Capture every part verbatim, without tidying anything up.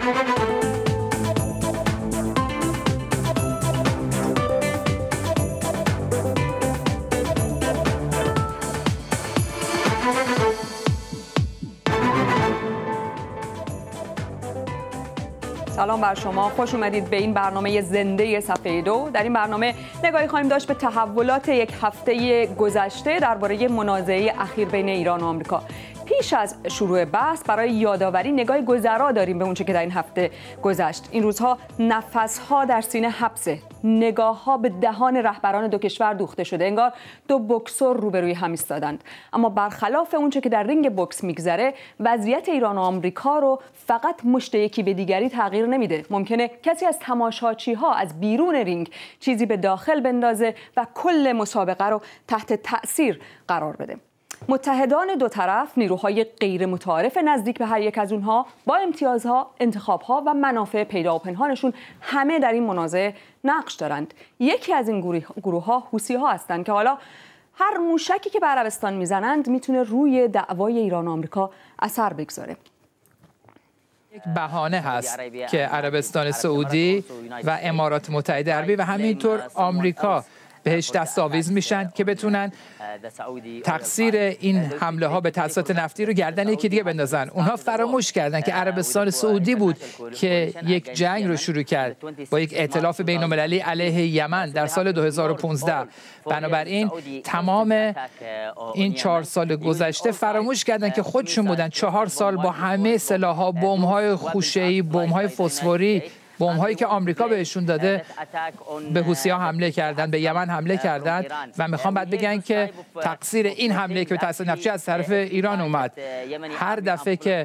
سلام بر شما، خوش اومدید به این برنامه زنده صفحه دو. در این برنامه نگاهی خواهیم داشت به تحولات یک هفته گذشته درباره منازعه اخیر بین ایران و آمریکا. پیش از شروع بحث برای یادآوری نگاه گذرا داریم به اونچه که در این هفته گذشت. این روزها نفس‌ها در سینه حبسه، نگاه‌ها به دهان رهبران دو کشور دوخته شده، انگار دو بوکسور روبروی هم ایستادند. اما برخلاف اونچه که در رینگ بوکس میگذره، وضعیت ایران و آمریکا رو فقط مشت یکی به دیگری تغییر نمیده. ممکنه کسی از تماشاچی‌ها از بیرون رینگ چیزی به داخل بندازه و کل مسابقه رو تحت تأثیر قرار بده. متحدان دو طرف، نیروهای غیر متعارف نزدیک به هر یک از اونها، با امتیازها، انتخابها و منافع پیدا و پنهانشون همه در این منازعه نقش دارند. یکی از این گروه‌ها حوثی‌ها هستند که حالا هر موشکی که به عربستان میزنند میتونه روی دعوای ایران و آمریکا اثر بگذاره. یک بهانه هست که عربستان سعودی و امارات متحده عربی و همینطور آمریکا بهش دستاویز میشن که بتونن تقصیر این حمله ها به تأسیسات نفتی رو گردن یکی دیگه بندازن. اونها فراموش کردن که عربستان سعودی بود که یک جنگ رو شروع کرد با یک ائتلاف بین المللی علیه یمن در سال دو هزار و پانزده. بنابراین تمام این چهار سال گذشته فراموش کردن که خودشون بودن چهار سال با همه سلاح‌ها، بمب‌های خوشه‌ای، بمب‌های فسفوری، بمب‌هایی که آمریکا بهشون داده به حوثی‌ها حمله کردن، به یمن حمله کردن و میخوام بعد بگن که تقصیر این حمله که به تأسیس نفتی از طرف ایران اومد. هر دفعه که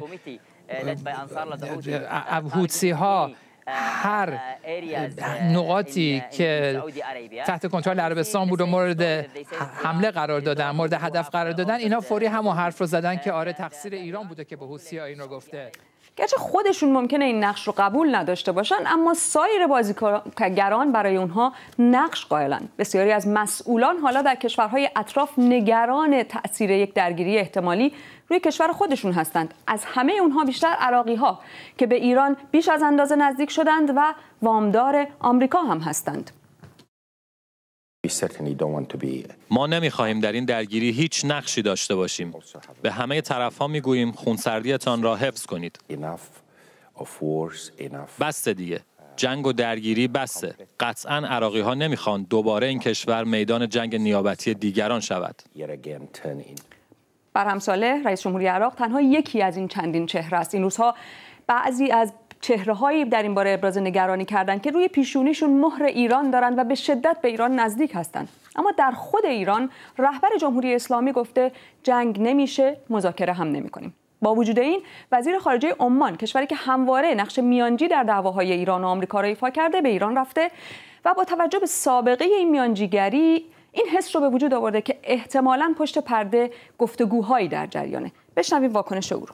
حوثی‌ها هر نقاطی که تحت کنترل عربستان بود و مورد حمله قرار دادن، مورد هدف قرار دادن، اینا فوری همون حرف رو زدن که آره تقصیر ایران بوده که به حوثی‌ها این رو گفته. گرچه خودشون ممکنه این نقش رو قبول نداشته باشن، اما سایر بازیگران برای اونها نقش قائلن. بسیاری از مسئولان حالا در کشورهای اطراف نگران تأثیر یک درگیری احتمالی روی کشور خودشون هستند. از همه اونها بیشتر عراقی‌ها که به ایران بیش از اندازه نزدیک شدند و وامدار آمریکا هم هستند. ما نمی‌خواهیم در این درگیری هیچ نقشی داشته باشیم. به همه طرف‌ها می‌گوییم خونسردی‌تان را حفظ کنید. بسته دیگه. جنگ و درگیری بسته. قطعاً عراقی‌ها نمی‌خوان دوباره این کشور میدان جنگ نیابتی دیگران شود. برهم صالح، رئیس جمهوری عراق، تنها یکی از این چندین چهره است. این روزها بعضی از چهره‌هایی در این باره ابراز نگرانی کردند که روی پیشونیشون مهر ایران دارند و به شدت به ایران نزدیک هستند. اما در خود ایران رهبر جمهوری اسلامی گفته جنگ نمیشه، مذاکره هم نمی‌کنیم. با وجود این، وزیر خارجه عمان، کشوری که همواره نقش میانجی در دعواهای ایران و آمریکا را ایفا کرده، به ایران رفته و با توجه به سابقه این میانجیگری این حس رو به وجود آورده که احتمالاً پشت پرده گفتگوهایی در جریانه. بشنویم واکنش او رو.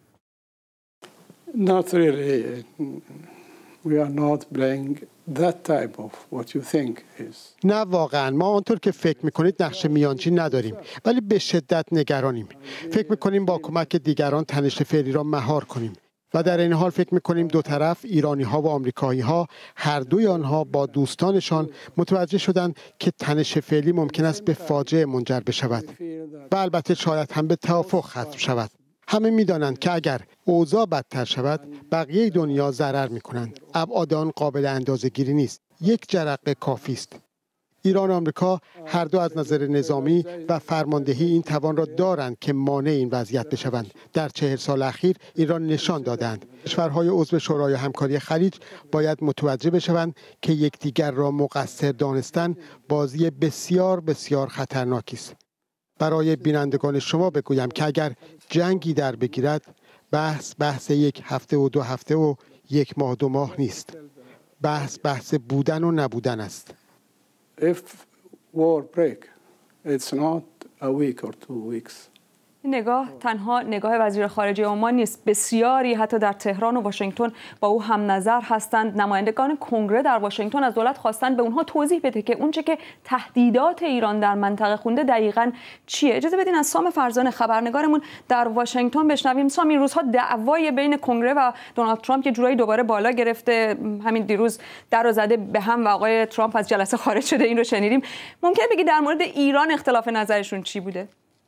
Not really. We are not playing that type of what you think is. نه واقعا ما آنطور که فکر میکنید نقش میانجی نداریم، ولی به شدت نگرانیم. فکر میکنیم با کمک دیگران تنش فعلی را مهار کنیم و در این حال فکر میکنیم دو طرف، ایرانی ها و آمریکایی ها، هر دوی آنها با دوستانشان متوجه شدند که تنش فعلی ممکن است به فاجعه منجر بشود و البته شاید هم به توافق ختم شود. همه می‌دانند که اگر اوضاع بدتر شود بقیه دنیا ضرر می‌کنند. ابعاد آن قابل اندازه‌گیری نیست. یک جرقه کافی است. ایران و آمریکا هر دو از نظر نظامی و فرماندهی این توان را دارند که مانع این وضعیت بشوند. در چهل سال اخیر این را نشان دادند. کشورهای عضو شورای همکاری خلیج باید متوجه بشوند که یکدیگر را مقصر دانستن بازی بسیار بسیار خطرناکی است. برای بینندگان شما بگویم که اگر جنگی در بگیرد، بحث بحث یک هفته و دو هفته و یک ماه دو ماه نیست. بحث بحث بودن و نبودن است. If war break, it's not a week or two weeks. نگاه تنها نگاه وزیر خارجه عمان نیست، بسیاری حتی در تهران و واشنگتن با او هم نظر هستند. نمایندگان کنگره در واشنگتن از دولت خواستند به اونها توضیح بده که اونچه که تهدیدات ایران در منطقه خونده دقیقاً چیه. اجازه بدین از سام فرزانه خبرنگارمون در واشنگتن بشنویم. سام، این روزها دعوای بین کنگره و دونالد ترامپ که جورایی دوباره بالا گرفته، همین دیروز در زده به هم و آقای ترامپ از جلسه خارج شده، این رو شنیدیم. ممکن بگی در مورد ایران اختلاف نظرشون چی بوده؟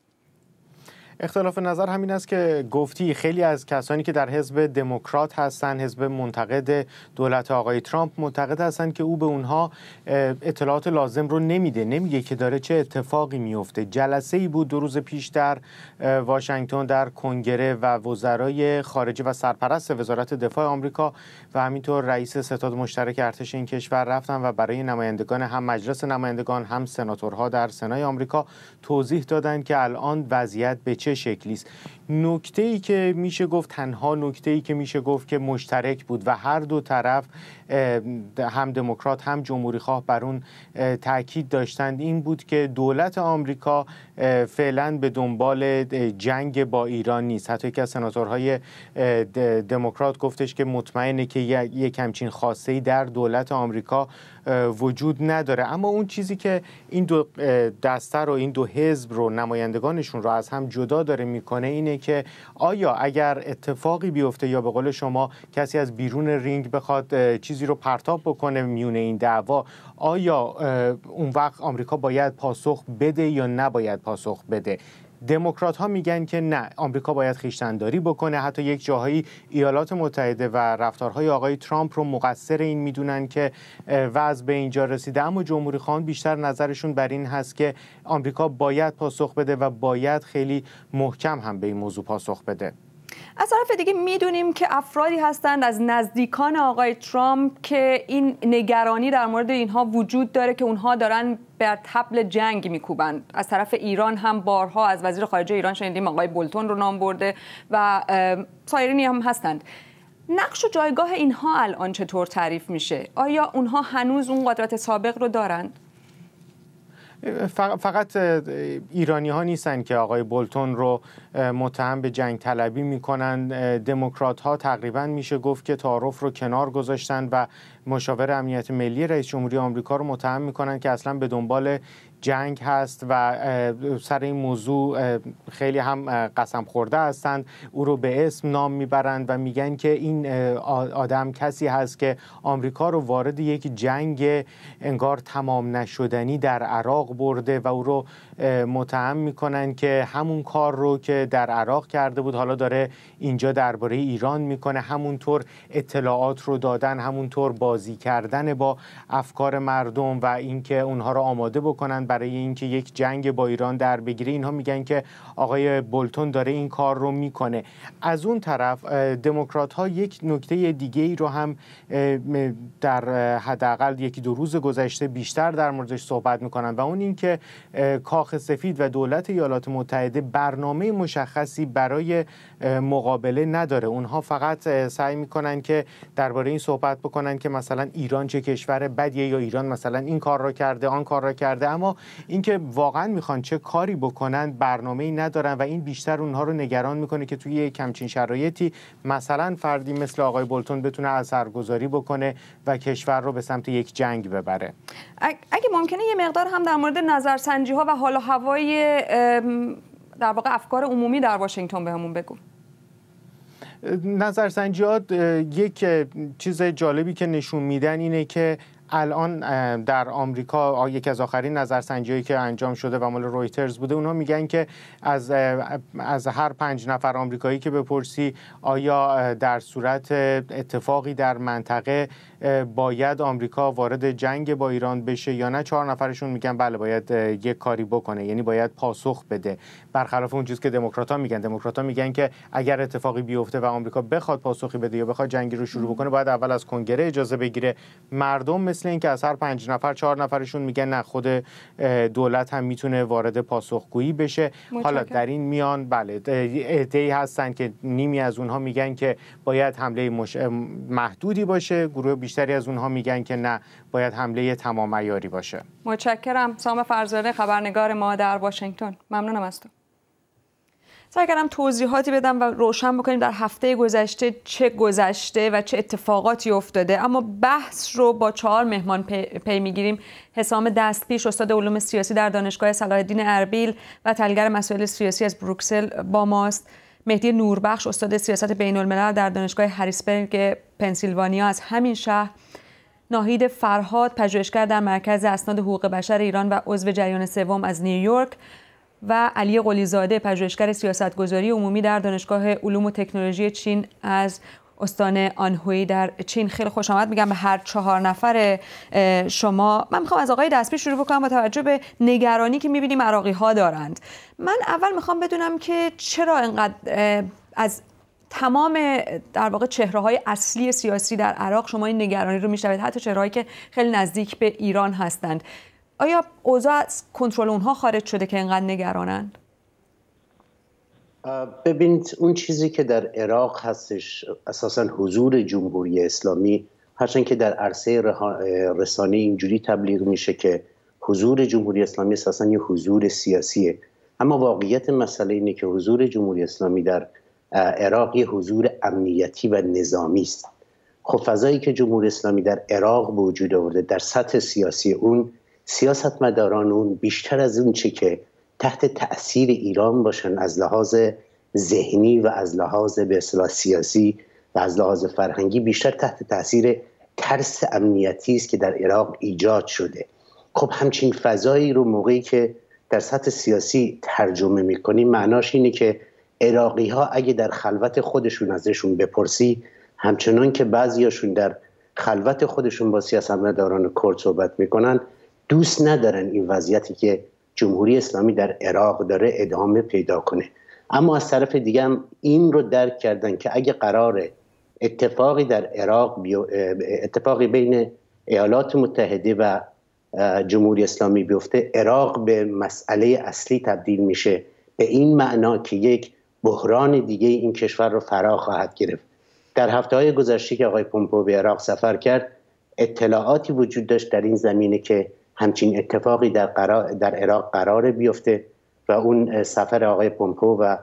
اختلاف نظر همین است که گفتی خیلی از کسانی که در حزب دموکرات هستند، حزب منتقد دولت آقای ترامپ، معتقد هستند که او به اونها اطلاعات لازم رو نمیده، نمیگه که داره چه اتفاقی میفته. جلسه ای بود دو روز پیش در واشنگتن در کنگره و وزرای خارجه و سرپرست وزارت دفاع آمریکا و همینطور رئیس ستاد مشترک ارتش این کشور رفتن و برای نمایندگان هم مجلس نمایندگان هم سناتورها در سنای آمریکا توضیح دادند که الان وضعیت به چه شکلی است. نکته‌ای که میشه گفت تنها نکته‌ای که میشه گفت که مشترک بود و هر دو طرف هم دموکرات هم جمهوری خواه بر اون تاکید داشتند این بود که دولت آمریکا فعلا به دنبال جنگ با ایران نیست. حتی یکی از سناتورهای دموکرات گفتش که مطمئنه که یک همچین خواسته‌ای در دولت آمریکا وجود نداره. اما اون چیزی که این دو دسته رو، این دو حزب رو، نمایندگانشون رو از هم جدا داره میکنه اینه که آیا اگر اتفاقی بیفته یا به قول شما کسی از بیرون رینگ بخواد چیزی رو پرتاب بکنه میونه این دعوا، آیا اون وقت آمریکا باید پاسخ بده یا نباید پاسخ بده؟ دموکرات ها میگن که نه، آمریکا باید خویشتن‌داری بکنه. حتی یک جاهایی ایالات متحده و رفتارهای آقای ترامپ رو مقصر این میدونن که وضع به اینجا رسیده. اما جمهوری خواهان بیشتر نظرشون بر این هست که آمریکا باید پاسخ بده و باید خیلی محکم هم به این موضوع پاسخ بده. از طرف دیگه میدونیم که افرادی هستند از نزدیکان آقای ترامپ که این نگرانی در مورد اینها وجود داره که اونها دارن بر طبل جنگ میکوبند. از طرف ایران هم بارها از وزیر خارجه ایران شنیدیم، آقای بولتون رو نام برده و سایرینی هم هستند. نقش و جایگاه اینها الان چطور تعریف میشه؟ آیا اونها هنوز اون قدرت سابق رو دارند؟ فقط ایرانی ها نیستن که آقای بولتون رو متهم به جنگ طلبی میکنن. دموکرات ها تقریبا میشه گفت که تعارف رو کنار گذاشتن و مشاور امنیت ملی رئیس جمهوری آمریکا رو متهم میکنن که اصلا به دنبال جنگ هست و سر این موضوع خیلی هم قسم خورده هستند. او رو به اسم نام میبرند و میگن که این آدم کسی هست که آمریکا رو وارد یک جنگ انگار تمام نشدنی در عراق برده و او رو متهم میکنن که همون کار رو که در عراق کرده بود حالا داره اینجا درباره ایران میکنه. همونطور اطلاعات رو دادن، همونطور بازی کردن با افکار مردم و اینکه اونها رو آماده بکنن برای اینکه یک جنگ با ایران در بگیره. اینها میگن که آقای بولتون داره این کار رو میکنه. از اون طرف دموکرات ها یک نکته دیگه ای رو هم در حداقل یکی دو روز گذشته بیشتر در موردش صحبت میکنن و اون این که کاخ سفید و دولت ایالات متحده برنامه مشخصی برای مقابله نداره. اونها فقط سعی میکنن که درباره این صحبت بکنن که مثلا ایران چه کشور بدیه یا ایران مثلا این کار را کرده آن کار را کرده، اما اینکه واقعا میخوان چه کاری بکنن برنامه‌ای ندارن و این بیشتر اونها رو نگران میکنه که توی یک همچین شرایطی مثلا فردی مثل آقای بولتون بتونه اثرگذاری بکنه و کشور رو به سمت یک جنگ ببره. اگه ممکنه یه مقدار هم در مورد نظرسنجی ها و حال و هوای در واقع افکار عمومی در واشنگتن بهمون بگو. نظرسنجیات یک چیز جالبی که نشون میدن اینه که الان در آمریکا یکی از آخرین نظرسنجی‌هایی که انجام شده و مال رویترز بوده، اونها میگن که از از هر پنج نفر آمریکایی که بپرسی آیا در صورت اتفاقی در منطقه باید آمریکا وارد جنگ با ایران بشه یا نه، چهار نفرشون میگن بله باید یک کاری بکنه، یعنی باید پاسخ بده. برخلاف اون چیزی که دموکرات‌ها میگن. دموکرات‌ها میگن که اگر اتفاقی بیفته و آمریکا بخواد پاسخی بده یا بخواد جنگی رو شروع بکنه باید اول از کنگره اجازه بگیره. مردم مثل این که از هر پنج نفر چهار نفرشون میگن نه، خود دولت هم میتونه وارد پاسخگویی بشه. متشکرم. حالا در این میان بله عده‌ای هستن که نیمی از اونها میگن که باید حمله مش... محدودی باشه، گروه بیشتری از اونها میگن که نه، باید حمله تمام عیاری باشه. متشکرم. سام فرزانه خبرنگار ما در واشنگتن، ممنونم از تو. سعی کردم توضیحاتی بدم و روشن بکنیم در هفته گذشته چه گذشته و چه اتفاقاتی افتاده، اما بحث رو با چهار مهمان پی, پی میگیریم. حسام دستپیش، استاد علوم سیاسی در دانشگاه صلاح الدین اربیل و تحلیلگر مسائل سیاسی از بروکسل با ماست. مهدی نوربخش، استاد سیاست بین الملل در دانشگاه هریسبرگ پنسیلوانیا از همین شهر. ناهید فرهاد، پژوهشگر در مرکز اسناد حقوق بشر ایران و عضو جریان سوم از نیویورک، و علی قلیزاده، پژوهشگر سیاستگذاری عمومی در دانشگاه علوم و تکنولوژی چین از استان آنهوی در چین. خیلی خوش آمد میگم به هر چهار نفر شما. من میخوام از آقای دستپیش شروع بکنم با توجه به نگرانی که میبینیم عراقی ها دارند. من اول میخوام بدونم که چرا اینقدر از تمام در واقع چهره‌های اصلی سیاسی در عراق شما این نگرانی رو میشنوید، حتی چهره‌هایی که خیلی نزدیک به ایران هستند. آیا اوضاع از کنترل اونها خارج شده که اینقدر نگرانند؟ ببینید، اون چیزی که در عراق هستش اساساً حضور جمهوری اسلامی، هرچند که در عرصه رسانه اینجوری تبلیغ میشه که حضور جمهوری اسلامی اساساً یه حضور سیاسیه، اما واقعیت مسئله اینه که حضور جمهوری اسلامی در عراق یه حضور امنیتی و نظامی است. خب فضایی که جمهوری اسلامی در عراق به وجود آورده در سطح سیاسی، اون سیاستمداران اون بیشتر از اون چه که تحت تأثیر ایران باشن از لحاظ ذهنی و از لحاظ به اصطلاح سیاسی و از لحاظ فرهنگی، بیشتر تحت تأثیر ترس امنیتی است که در عراق ایجاد شده. خب همچین فضایی رو موقعی که در سطح سیاسی ترجمه میکنیم، معناش اینه که عراقی ها اگه در خلوت خودشون ازشون بپرسی، همچنان که بعضیاشون در خلوت خودشون با سیاستمداران کرد صحبت میکنن، دوست ندارن این وضعیتی که جمهوری اسلامی در عراق داره ادامه پیدا کنه. اما از طرف دیگه هم این رو درک کردن که اگه قراره اتفاقی در عراق اتفاقی بین ایالات متحده و جمهوری اسلامی بیفته، عراق به مسئله اصلی تبدیل میشه، به این معنا که یک بحران دیگه این کشور رو فرا خواهد گرفت. در هفته‌های گذشته که آقای پومپئو به عراق سفر کرد، اطلاعاتی وجود داشت در این زمینه که همچین اتفاقی در, قرار در عراق قرار بیفته و اون سفر آقای پومپئو و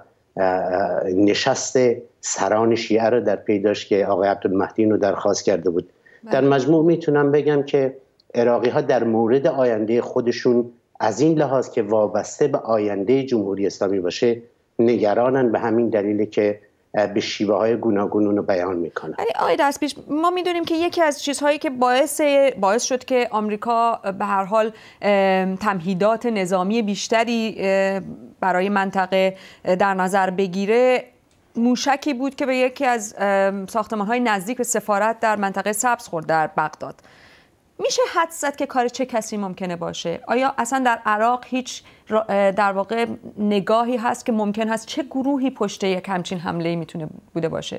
نشست سران شیعه رو در پی داشت که آقای عبدالمهدی رو درخواست کرده بود. در مجموع میتونم بگم که عراقی ها در مورد آینده خودشون از این لحاظ که وابسته به آینده جمهوری اسلامی باشه نگرانن، به همین دلیل که به شیوه های گوناگون اونو بیان میکنن. یعنی آقای دستپیش، ما میدونیم که یکی از چیزهایی که باعث باعث شد که آمریکا به هر حال تمهیدات نظامی بیشتری برای منطقه در نظر بگیره، موشکی بود که به یکی از ساختمان‌های نزدیک به سفارت در منطقه سبز خورد در بغداد. میشه حدس زد که کار چه کسی ممکنه باشه؟ آیا اصلا در عراق هیچ در واقع نگاهی هست که ممکن هست چه گروهی پشت یک همچین حمله میتونه بوده باشه؟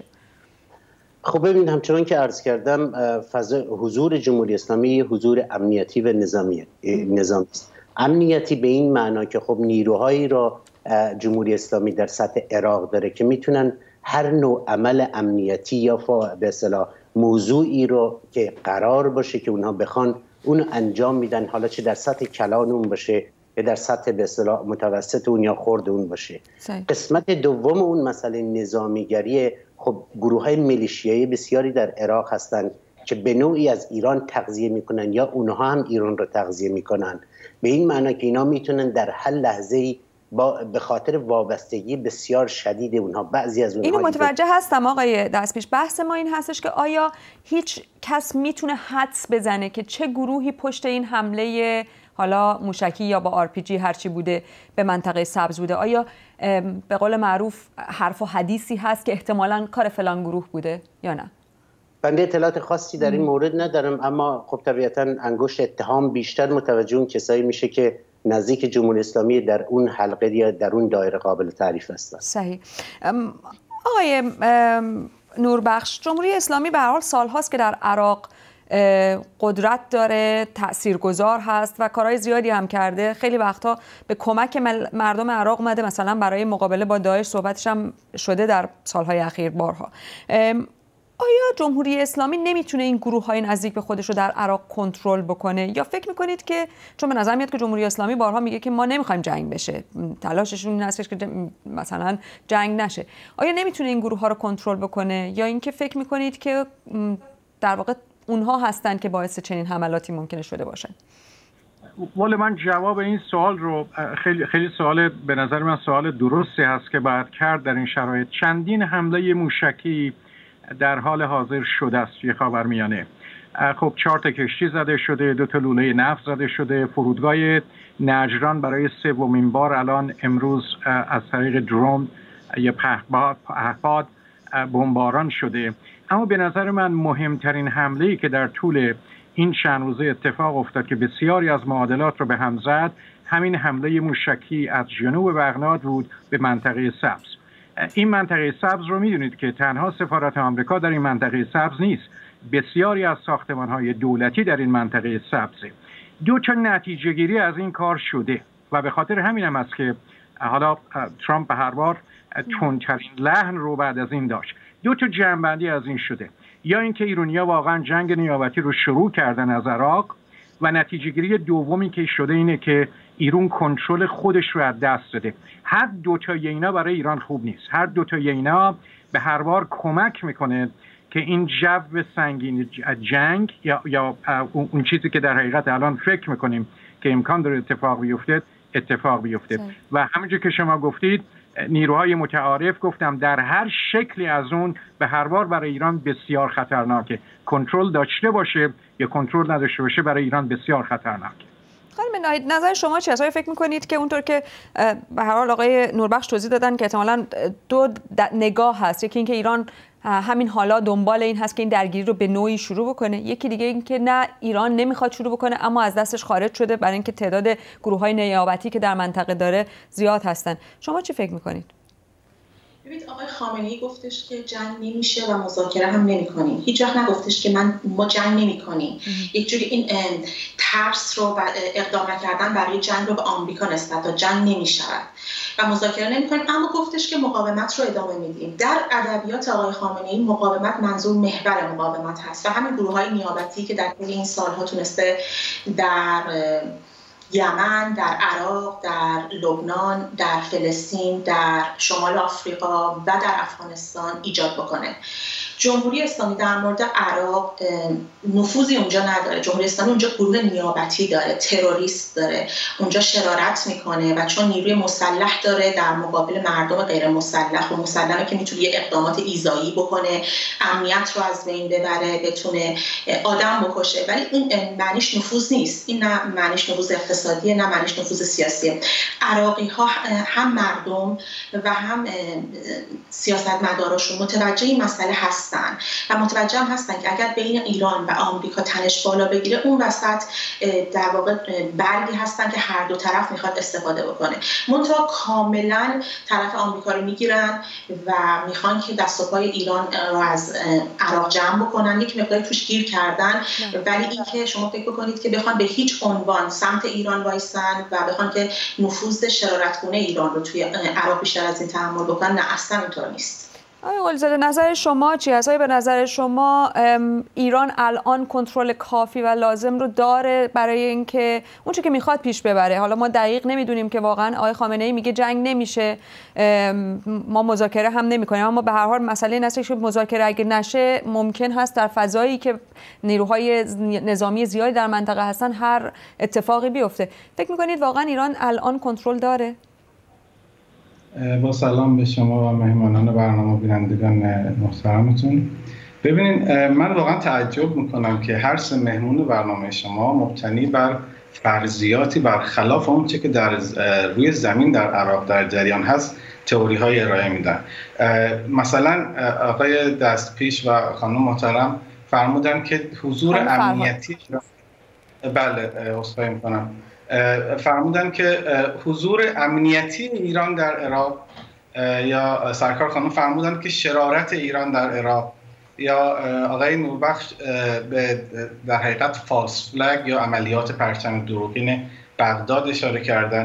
خب ببین، همچنان که عرض کردم، فضا حضور جمهوری اسلامی حضور امنیتی و نظامی نظامی است. امنیتی به این معنا که خب نیروهایی را جمهوری اسلامی در سطح عراق داره که میتونن هر نوع عمل امنیتی یا به اصطلاح موضوعی رو که قرار باشه که اونها بخوان اون انجام میدن، حالا چه در سطح کلان اون باشه یا در سطح به اصطلاح متوسط اون یا خرد اون باشه. صحیح. قسمت دوم اون مسئله نظامیگری، خب گروه‌های میلیشیایی بسیاری در عراق هستند که به نوعی از ایران تغذیه میکنن یا اونها هم ایران رو تغذیه میکنن، به این معنی که اینا میتونن در هر لحظه‌ای با به خاطر وابستگی بسیار شدید اونها، بعضی از اونها، اینو متوجه هستم آقای دستپیش. بحث ما این هستش که آیا هیچ کس میتونه حدس بزنه که چه گروهی پشت این حمله حالا موشکی یا با آر پی جی هرچی بوده به منطقه سبز بوده؟ آیا به قول معروف حرف و حدیثی هست که احتمالاً کار فلان گروه بوده یا نه؟ بنده اطلاعات خاصی در این مورد ندارم، اما خب طبیعتاً انگشت اتهام بیشتر متوجه اون کسایی میشه که نزدیک جمهوری اسلامی در اون حلقه یا در اون دایره قابل تعریف هستند. صحیح. آقای نوربخش، جمهوری اسلامی به هر حال سالهاست که در عراق قدرت داره، تاثیرگذار هست و کارهای زیادی هم کرده. خیلی وقتا به کمک مردم عراق اومده، مثلا برای مقابله با داعش صحبتش هم شده در سالهای اخیر بارها. آیا جمهوری اسلامی نمیتونه این گروه های نزدیک به خودش رو در عراق کنترل بکنه، یا فکر میکنید که چون به نظر میاد که جمهوری اسلامی بارها میگه که ما نمیخوایم جنگ بشه، تلاششون این هستش که مثلا جنگ نشه، آیا نمیتونه این گروه ها رو کنترل بکنه، یا اینکه فکر میکنید که در واقع اونها هستن که باعث چنین حملاتی ممکنه شده باشن؟ والا من جواب این سوال رو خیلی خیلی سوال به نظر من سوال درستی هست که باید کرد در این شرایط. چندین حمله موشکی در حال حاضر شده است توی خاورمیانه. خب چهار تا کشتی زده شده، دو تا لوله نفت زده شده، فرودگاه نجران برای سومین بار الان امروز از طریق درون یا پهپاد بمباران شده. اما به نظر من مهمترین حمله‌ای که در طول این چند روزه اتفاق افتاد که بسیاری از معادلات رو به هم زد، همین حمله موشکی از جنوب بغداد بود به منطقه سبز. این منطقه سبز رو میدونید که تنها سفارت آمریکا در این منطقه سبز نیست، بسیاری از ساختمان‌های دولتی در این منطقه سبزه. دو تا نتیجه گیری از این کار شده و به خاطر همین هم است که حالا ترامپ به هر بار تندترین لحن رو بعد از این داشت. دو تا جنبندی از این شده، یا اینکه ایرانی‌ها واقعا جنگ نیابتی رو شروع کردن از عراق، و نتیجه گیری دومی که شده اینه که ایران کنترل خودش رو از دست داده. هر دو تا اینا برای ایران خوب نیست. هر دو تا اینا به هر بار کمک میکنه که این جو سنگین جنگ یا یا اون چیزی که در حقیقت الان فکر میکنیم که امکان داره اتفاق بیفته اتفاق بیفته. و همونجور که شما گفتید نیروهای متعارف، گفتم در هر شکلی از اون به هر بار برای ایران بسیار خطرناکه. کنترل داشته باشه یا کنترل نداشته باشه برای ایران بسیار خطرناکه. خانم ناهید، نظر شما چی است؟ آیا فکر می‌کنید که اونطور که به هر حال آقای نوربخش توضیح دادن که احتمالاً دو نگاه هست، یکی اینکه ایران همین حالا دنبال این هست که این درگیری رو به نوعی شروع بکنه، یکی دیگه این که نه ایران نمیخواد شروع بکنه اما از دستش خارج شده برای اینکه تعداد گروه‌های نیابتی که در منطقه داره زیاد هستن. شما چی فکر می‌کنید؟ ببینید آقای خامنه‌ای گفتش که جنگ نمیشه و مذاکره هم نمی‌کنیم. هیچ وقت نگفتش که من ما جنگ نمی‌کنیم. یک جوری این ترس رو و اقدام کردن برای جنگ رو به آمریکا نسبت داد. جنگ نمی‌شود و مذاکره نمی‌کنیم، اما گفتش که مقاومت رو ادامه میدیم. در ادبیات آقای خامنه‌ای مقاومت منظور محور مقاومت هست و همین گروه‌های نیابتی که در طول این سال‌ها تونسته در یمن، در عراق، در لبنان، در فلسطین، در شمال آفریقا و در افغانستان ایجاد بکنه. جمهوری اسلامی در مورد عراق نفوذی اونجا نداره. جمهوری اسلامی اونجا گروه نیابتی داره، تروریست داره، اونجا شرارت میکنه و چون نیروی مسلح داره در مقابل مردم غیر مسلح و مسلحه که میتونه یه اقدامات ایذایی بکنه، امنیت رو از بین ببره، بتونه آدم بکشه، ولی این معنیش نفوذ نیست. این نه معنیش نفوذ اقتصادیه، نه معنیش نفوذ سیاسیه. عراقی ها هم مردم و هم سیاستمداراشون متوجه این مسئله هست و متوجه هم هستن که اگر بین ایران و آمریکا تنش بالا بگیره، اون وسط در واقع برگی هستن که هر دو طرف میخواد استفاده بکنه. منتها کاملا طرف آمریکا رو میگیرن و میخوان که دست و پای ایران رو از عراق جمع بکنن. یک مقداری توش گیر کردن، ولی این که شما فکر بکنید که بخوان به هیچ عنوان سمت ایران وایسن و بخوان که نفوذ شرارتگونه ایران رو توی عراق بیشتر از این تحمل بکنن، نه اصلا اینطور نیست. آقای قلیزاده، نظر شما چی است؟ آیا به نظر شما ایران الان کنترل کافی و لازم رو داره برای اینکه اون چه که میخواد پیش ببره؟ حالا ما دقیق نمیدونیم که واقعا آقای خامنه‌ای میگه جنگ نمیشه، ما مذاکره هم نمیکنیم، اما به هر حال مسئله این است که مذاکره اگه نشه ممکن هست در فضایی که نیروهای نظامی زیادی در منطقه هستن هر اتفاقی بیفته. فکر میکنید واقعا ایران الان کنترل داره؟ با سلام به شما و مهمانان برنامه، بینندگان محترمتون. ببینید من واقعا تعجب میکنم که هر سه مهمون برنامه شما مبتنی بر فرضیاتی برخلاف اون چه که در روی زمین در عراق در جریان هست تئوری های ارائه میدن. مثلا آقای دستپیش و خانم محترم فرمودن که حضور امنیتی، بله عذرخواهی میکنم، فرمودن که حضور امنیتی ایران در عراق، یا سرکار خانم فرمودن که شرارت ایران در عراق، یا آقای نوربخش به در حقیقت فالس فلگ یا عملیات پرچم دروغین بغداد اشاره کردن.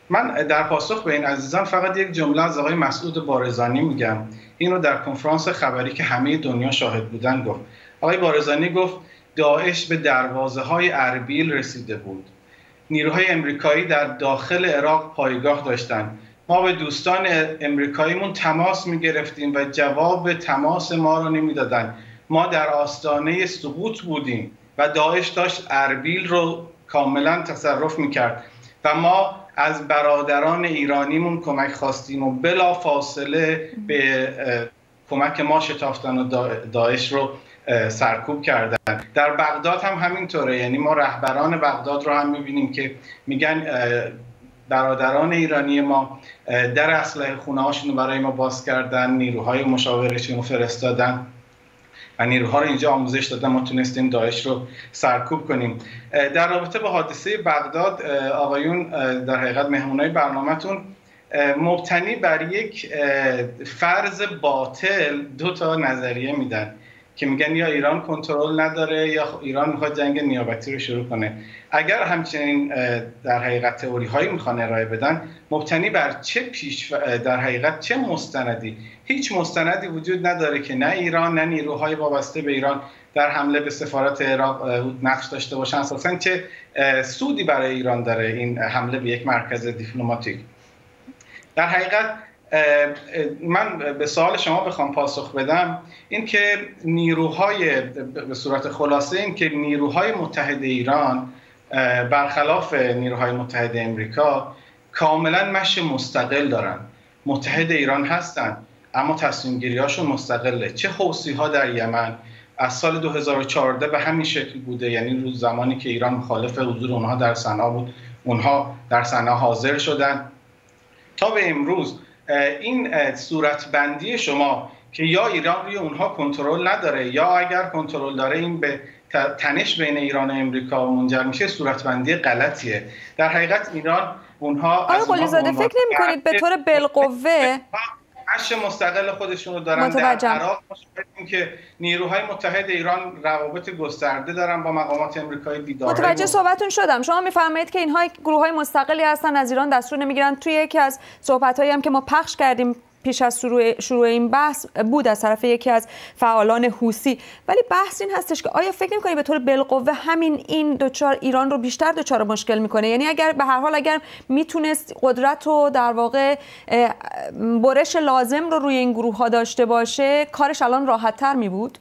من در پاسخ به این عزیزان فقط یک جمله از آقای مسعود بارزانی میگم. این رو در کنفرانس خبری که همه دنیا شاهد بودن گفت. آقای بارزانی گفت داعش به دروازه های اربیل رسیده بود. نیروهای امریکایی در داخل عراق پایگاه داشتند. ما به دوستان امریکاییمون تماس میگرفتیم و جواب تماس ما رو نمیدادن. ما در آستانه سقوط بودیم و داعش داشت اربیل رو کاملا تصرف میکرد و ما از برادران ایرانیمون کمک خواستیم و بلا فاصله به کمک ما شتافتن و داعش رو سرکوب کردن. در بغداد هم همینطوره، یعنی ما رهبران بغداد رو هم میبینیم که میگن برادران ایرانی ما در اسلحه خونه هاشون رو برای ما باز کردن، نیروهای مشاورشون رو فرستادن و نیروها رو اینجا آموزش دادن، ما تونستیم داعش رو سرکوب کنیم. در رابطه با حادثه بغداد آقایون در حقیقت مهمونای برنامه‌تون مبتنی بر یک فرض باطل دو تا نظریه میدن که میگن یا ایران کنترل نداره یا ایران میخواد جنگ نیابتی رو شروع کنه. اگر همچنین در حقیقت تئوری هایی میخوان ارائه بدن، مبتنی بر چه پیش در حقیقت چه مستندی؟ هیچ مستندی وجود نداره که نه ایران نه نیروهای وابسته به ایران در حمله به سفارت عراق نقش داشته باشن. اساساً چه سودی برای ایران داره این حمله به یک مرکز دیپلماتیک؟ در حقیقت من به سوال شما بخوام پاسخ بدم، این که نیروهای به صورت خلاصه این که نیروهای متحد ایران برخلاف نیروهای متحد امریکا کاملا مشی مستقل دارن. متحد ایران هستن اما تصمیم گیری هاشون مستقله. چه حوثی ها در یمن از سال دو هزار و چهارده به همین شکل بوده، یعنی روز زمانی که ایران مخالف حضور اونها در صنعا بود، اونها در صنعا حاضر شدن. تا به امروز این صورتبندی شما که یا ایران روی اونها کنترل نداره یا اگر کنترل داره این به تنش بین ایران و امریکا منجر میشه، صورتبندی غلطیه. در حقیقت ایران اونها آقای قلیزاده فکر نمی‌کنید به طور بالقوه هش مستقل خودشون رو دارن؟ در عراق مشاهدیم که نیروهای متحد ایران روابط گسترده دارن با مقامات امریکایی. دیدار متوجه صحبتون شدم. شما میفرمایید که اینها گروه‌های مستقلی هستن، از ایران دستور نمیگیرن. توی یکی از صحبت‌هایی هم که ما پخش کردیم پیش از شروع شروع این بحث بود از طرف یکی از فعالان حوثی، ولی بحث این هستش که آیا فکر نمی‌کنید به طور بالقوه همین این دوچار ایران رو بیشتر دوچار مشکل میکنه؟ یعنی اگر به هر حال اگر میتونست قدرت و در واقع برش لازم رو روی این گروه ها داشته باشه، کارش الان راحت تر می بود؟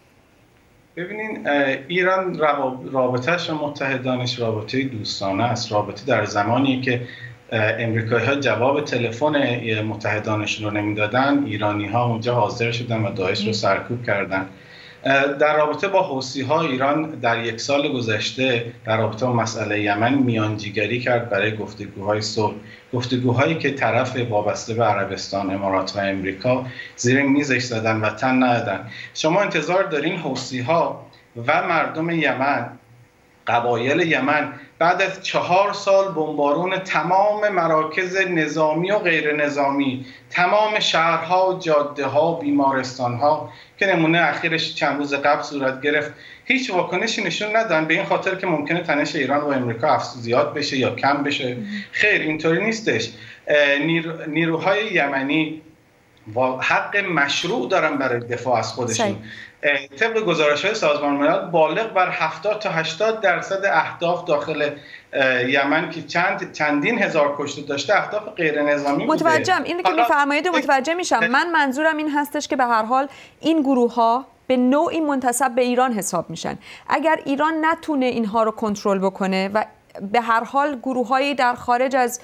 ببینین ایران رابطه‌اش و متحدانش رابطه دوستانه است. رابطه در زمانی که امریکایی ها جواب تلفن متحدانشون رو نمیدادن، ایرانی ها اونجا حاضر شدن و داعش رو سرکوب کردن. در رابطه با حوثی ها ایران در یک سال گذشته در رابطه با مسئله یمن میانجیگری کرد برای گفتگوهای صلح، گفتگوهایی که طرف وابسته به عربستان، امارات و امریکا زیر میزش زدن و تن ندادن. شما انتظار دارین حوثی ها و مردم یمن، قبایل یمن بعد از چهار سال بمبارون تمام مراکز نظامی و غیر نظامی، تمام شهرها و جاده ها و بیمارستان ها که نمونه اخیرش چند روز قبل صورت گرفت، هیچ واکنشی نشون ندادن، به این خاطر که ممکنه تنش ایران و امریکا زیاد بشه یا کم بشه. خیر، اینطوری نیستش. نیر، نیروهای یمنی و حق مشروع دارن برای دفاع از خودشون. طبق گزارش‌های سازمان ملل بالغ بر هفتاد تا هشتاد درصد اهداف داخل یمن که چند چندین هزار کشته داشته اهداف غیر نظامی بوده. متوجهم. اینو که می‌فرمایید متوجه میشم. من منظورم این هستش که به هر حال این گروه‌ها به نوعی منتسب به ایران حساب میشن. اگر ایران نتونه اینها رو کنترل بکنه و به هر حال گروه‌هایی در خارج از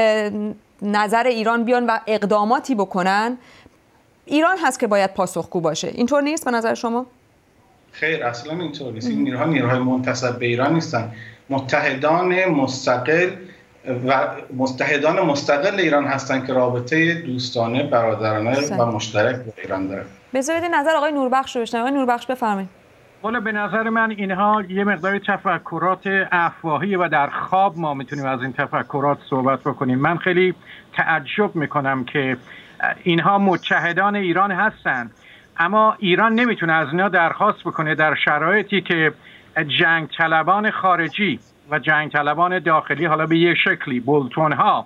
نظر ایران بیان و اقداماتی بکنن، ایران هست که باید پاسخگو باشه. اینطور نیست به نظر شما؟ خیر، اصلا اینطور نیست. این نیروها نیروهای منتسب به ایران نیستن. متحدان مستقل و متحدان مستقل ایران هستن که رابطه دوستانه، برادرانه و مشترک با ایران دارن. بذارید نظر آقای نوربخش رو بشنویم. آقای نوربخش بفرمایید. والا به نظر من اینها یه مقدار تفکرات افواهی و در خواب ما میتونیم از این تفکرات صحبت بکنیم. من خیلی تعجب میکنم که اینها متحدان ایران هستند، اما ایران نمیتونه از اینا درخواست بکنه در شرایطی که جنگ طلبان خارجی و جنگ طلبان داخلی، حالا به یه شکلی بولتون ها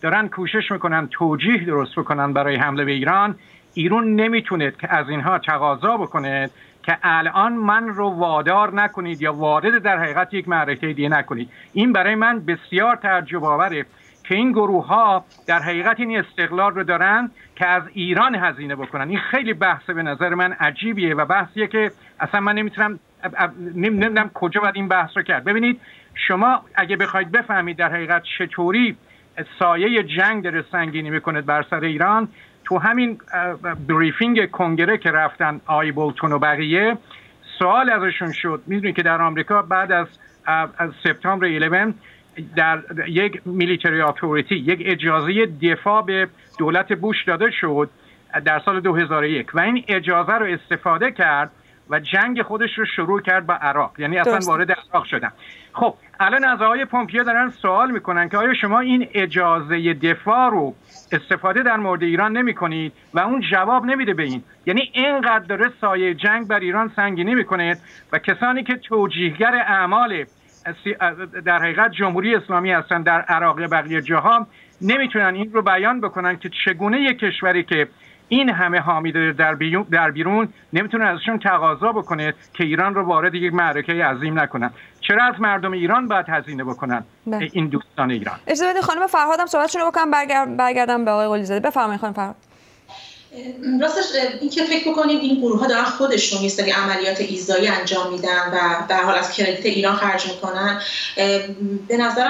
دارن کوشش میکنن توجیه درست بکنن برای حمله به ایران، ایران نمیتونه که از اینها تقاضا بکنه که الان من رو وادار نکنید یا وارد در حقیقت یک معرکه دیگه نکنید. این برای من بسیار تعجب آوره که این گروه ها در حقیقت این استقلال رو دارن که از ایران هزینه بکنن. این خیلی بحث به نظر من عجیبیه و بحثیه که اصلا من نمیتونم نمیدونم کجا باید این بحث رو کرد. ببینید شما اگه بخواید بفهمید در حقیقت چطوری سایه جنگ داره سنگینی میکنه بر سر ایران، تو همین بریفینگ کنگره که رفتن آی بولتون و بقیه سوال ازشون شد. میدونید که در آمریکا بعد از, از سپتامبر یازده در یک میلیتری اتوریتی یک اجازه دفاع به دولت بوش داده شد در سال دو هزار و یک و این اجازه رو استفاده کرد و جنگ خودش رو شروع کرد با عراق، یعنی اصلا وارد عراق شدن. خب الان از آقای پومپیو دارن سوال میکنن که آیا شما این اجازه دفاع رو استفاده در مورد ایران نمی کنید و اون جواب نمیده به این. یعنی اینقدر داره سایه جنگ بر ایران سنگینی میکنه و کسانی که توجیهگر اعمال در حقیقت جمهوری اسلامی هستن در عراق و بقیه جاها نمیتونن این رو بیان بکنن که چگونه یک کشوری که این همه حامی داره در بیرون, در بیرون نمیتونه ازشون تقاضا بکنه که ایران رو وارد یک معرکه عظیم نکنن. چرا از مردم ایران باید هزینه بکنن؟ بله. این دوستان ایران. اجازه بدید خانم فرهادم صحبتشون رو بکنم برگرد برگردم به آقای قلی زاده. بفرمایید خانم فرهاد. راستش این که فکر بکنیم این گروه ها دارن خودشون یه سری عملیات ایذایی انجام میدن و به هر حال از کردیت ایران خرج میکنن، به نظرم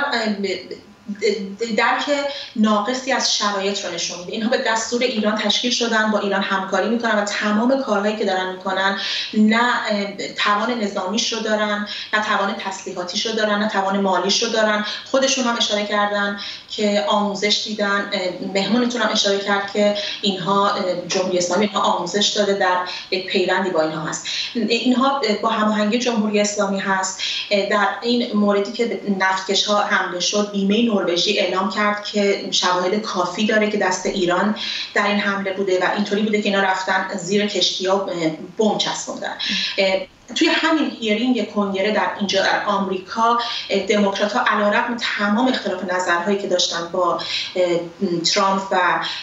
درک ناقصی از شرایط رو نشون میده. اینها به دستور ایران تشکیل شدن، با ایران همکاری میکنن و تمام کارهایی که دارن میکنن نه توان نظامیش رو دارن، نه توان تسلیحاتیش رو دارن، نه توان مالیش رو دارن. خودشون هم اشاره کردن که آموزش دیدن، مهمونتون هم اشاره کرد که اینها جمهوری اسلامی اینها آموزش داده، در یک پیوندی با اینها هست. اینها با هماهنگی جمهوری اسلامی هست. در این موردی که نفتکش ها حمله شد، بیمه نروژی اعلام کرد که شواهد کافی داره که دست ایران در این حمله بوده و اینطوری بوده که اینا رفتن زیر کشتی‌ها بمب چسبوندن. توی همین هیرینگ کنگره در اینجا در آمریکا، دموکرات‌ها علیرغم تمام اختلاف نظرهایی که داشتن با ترامپ و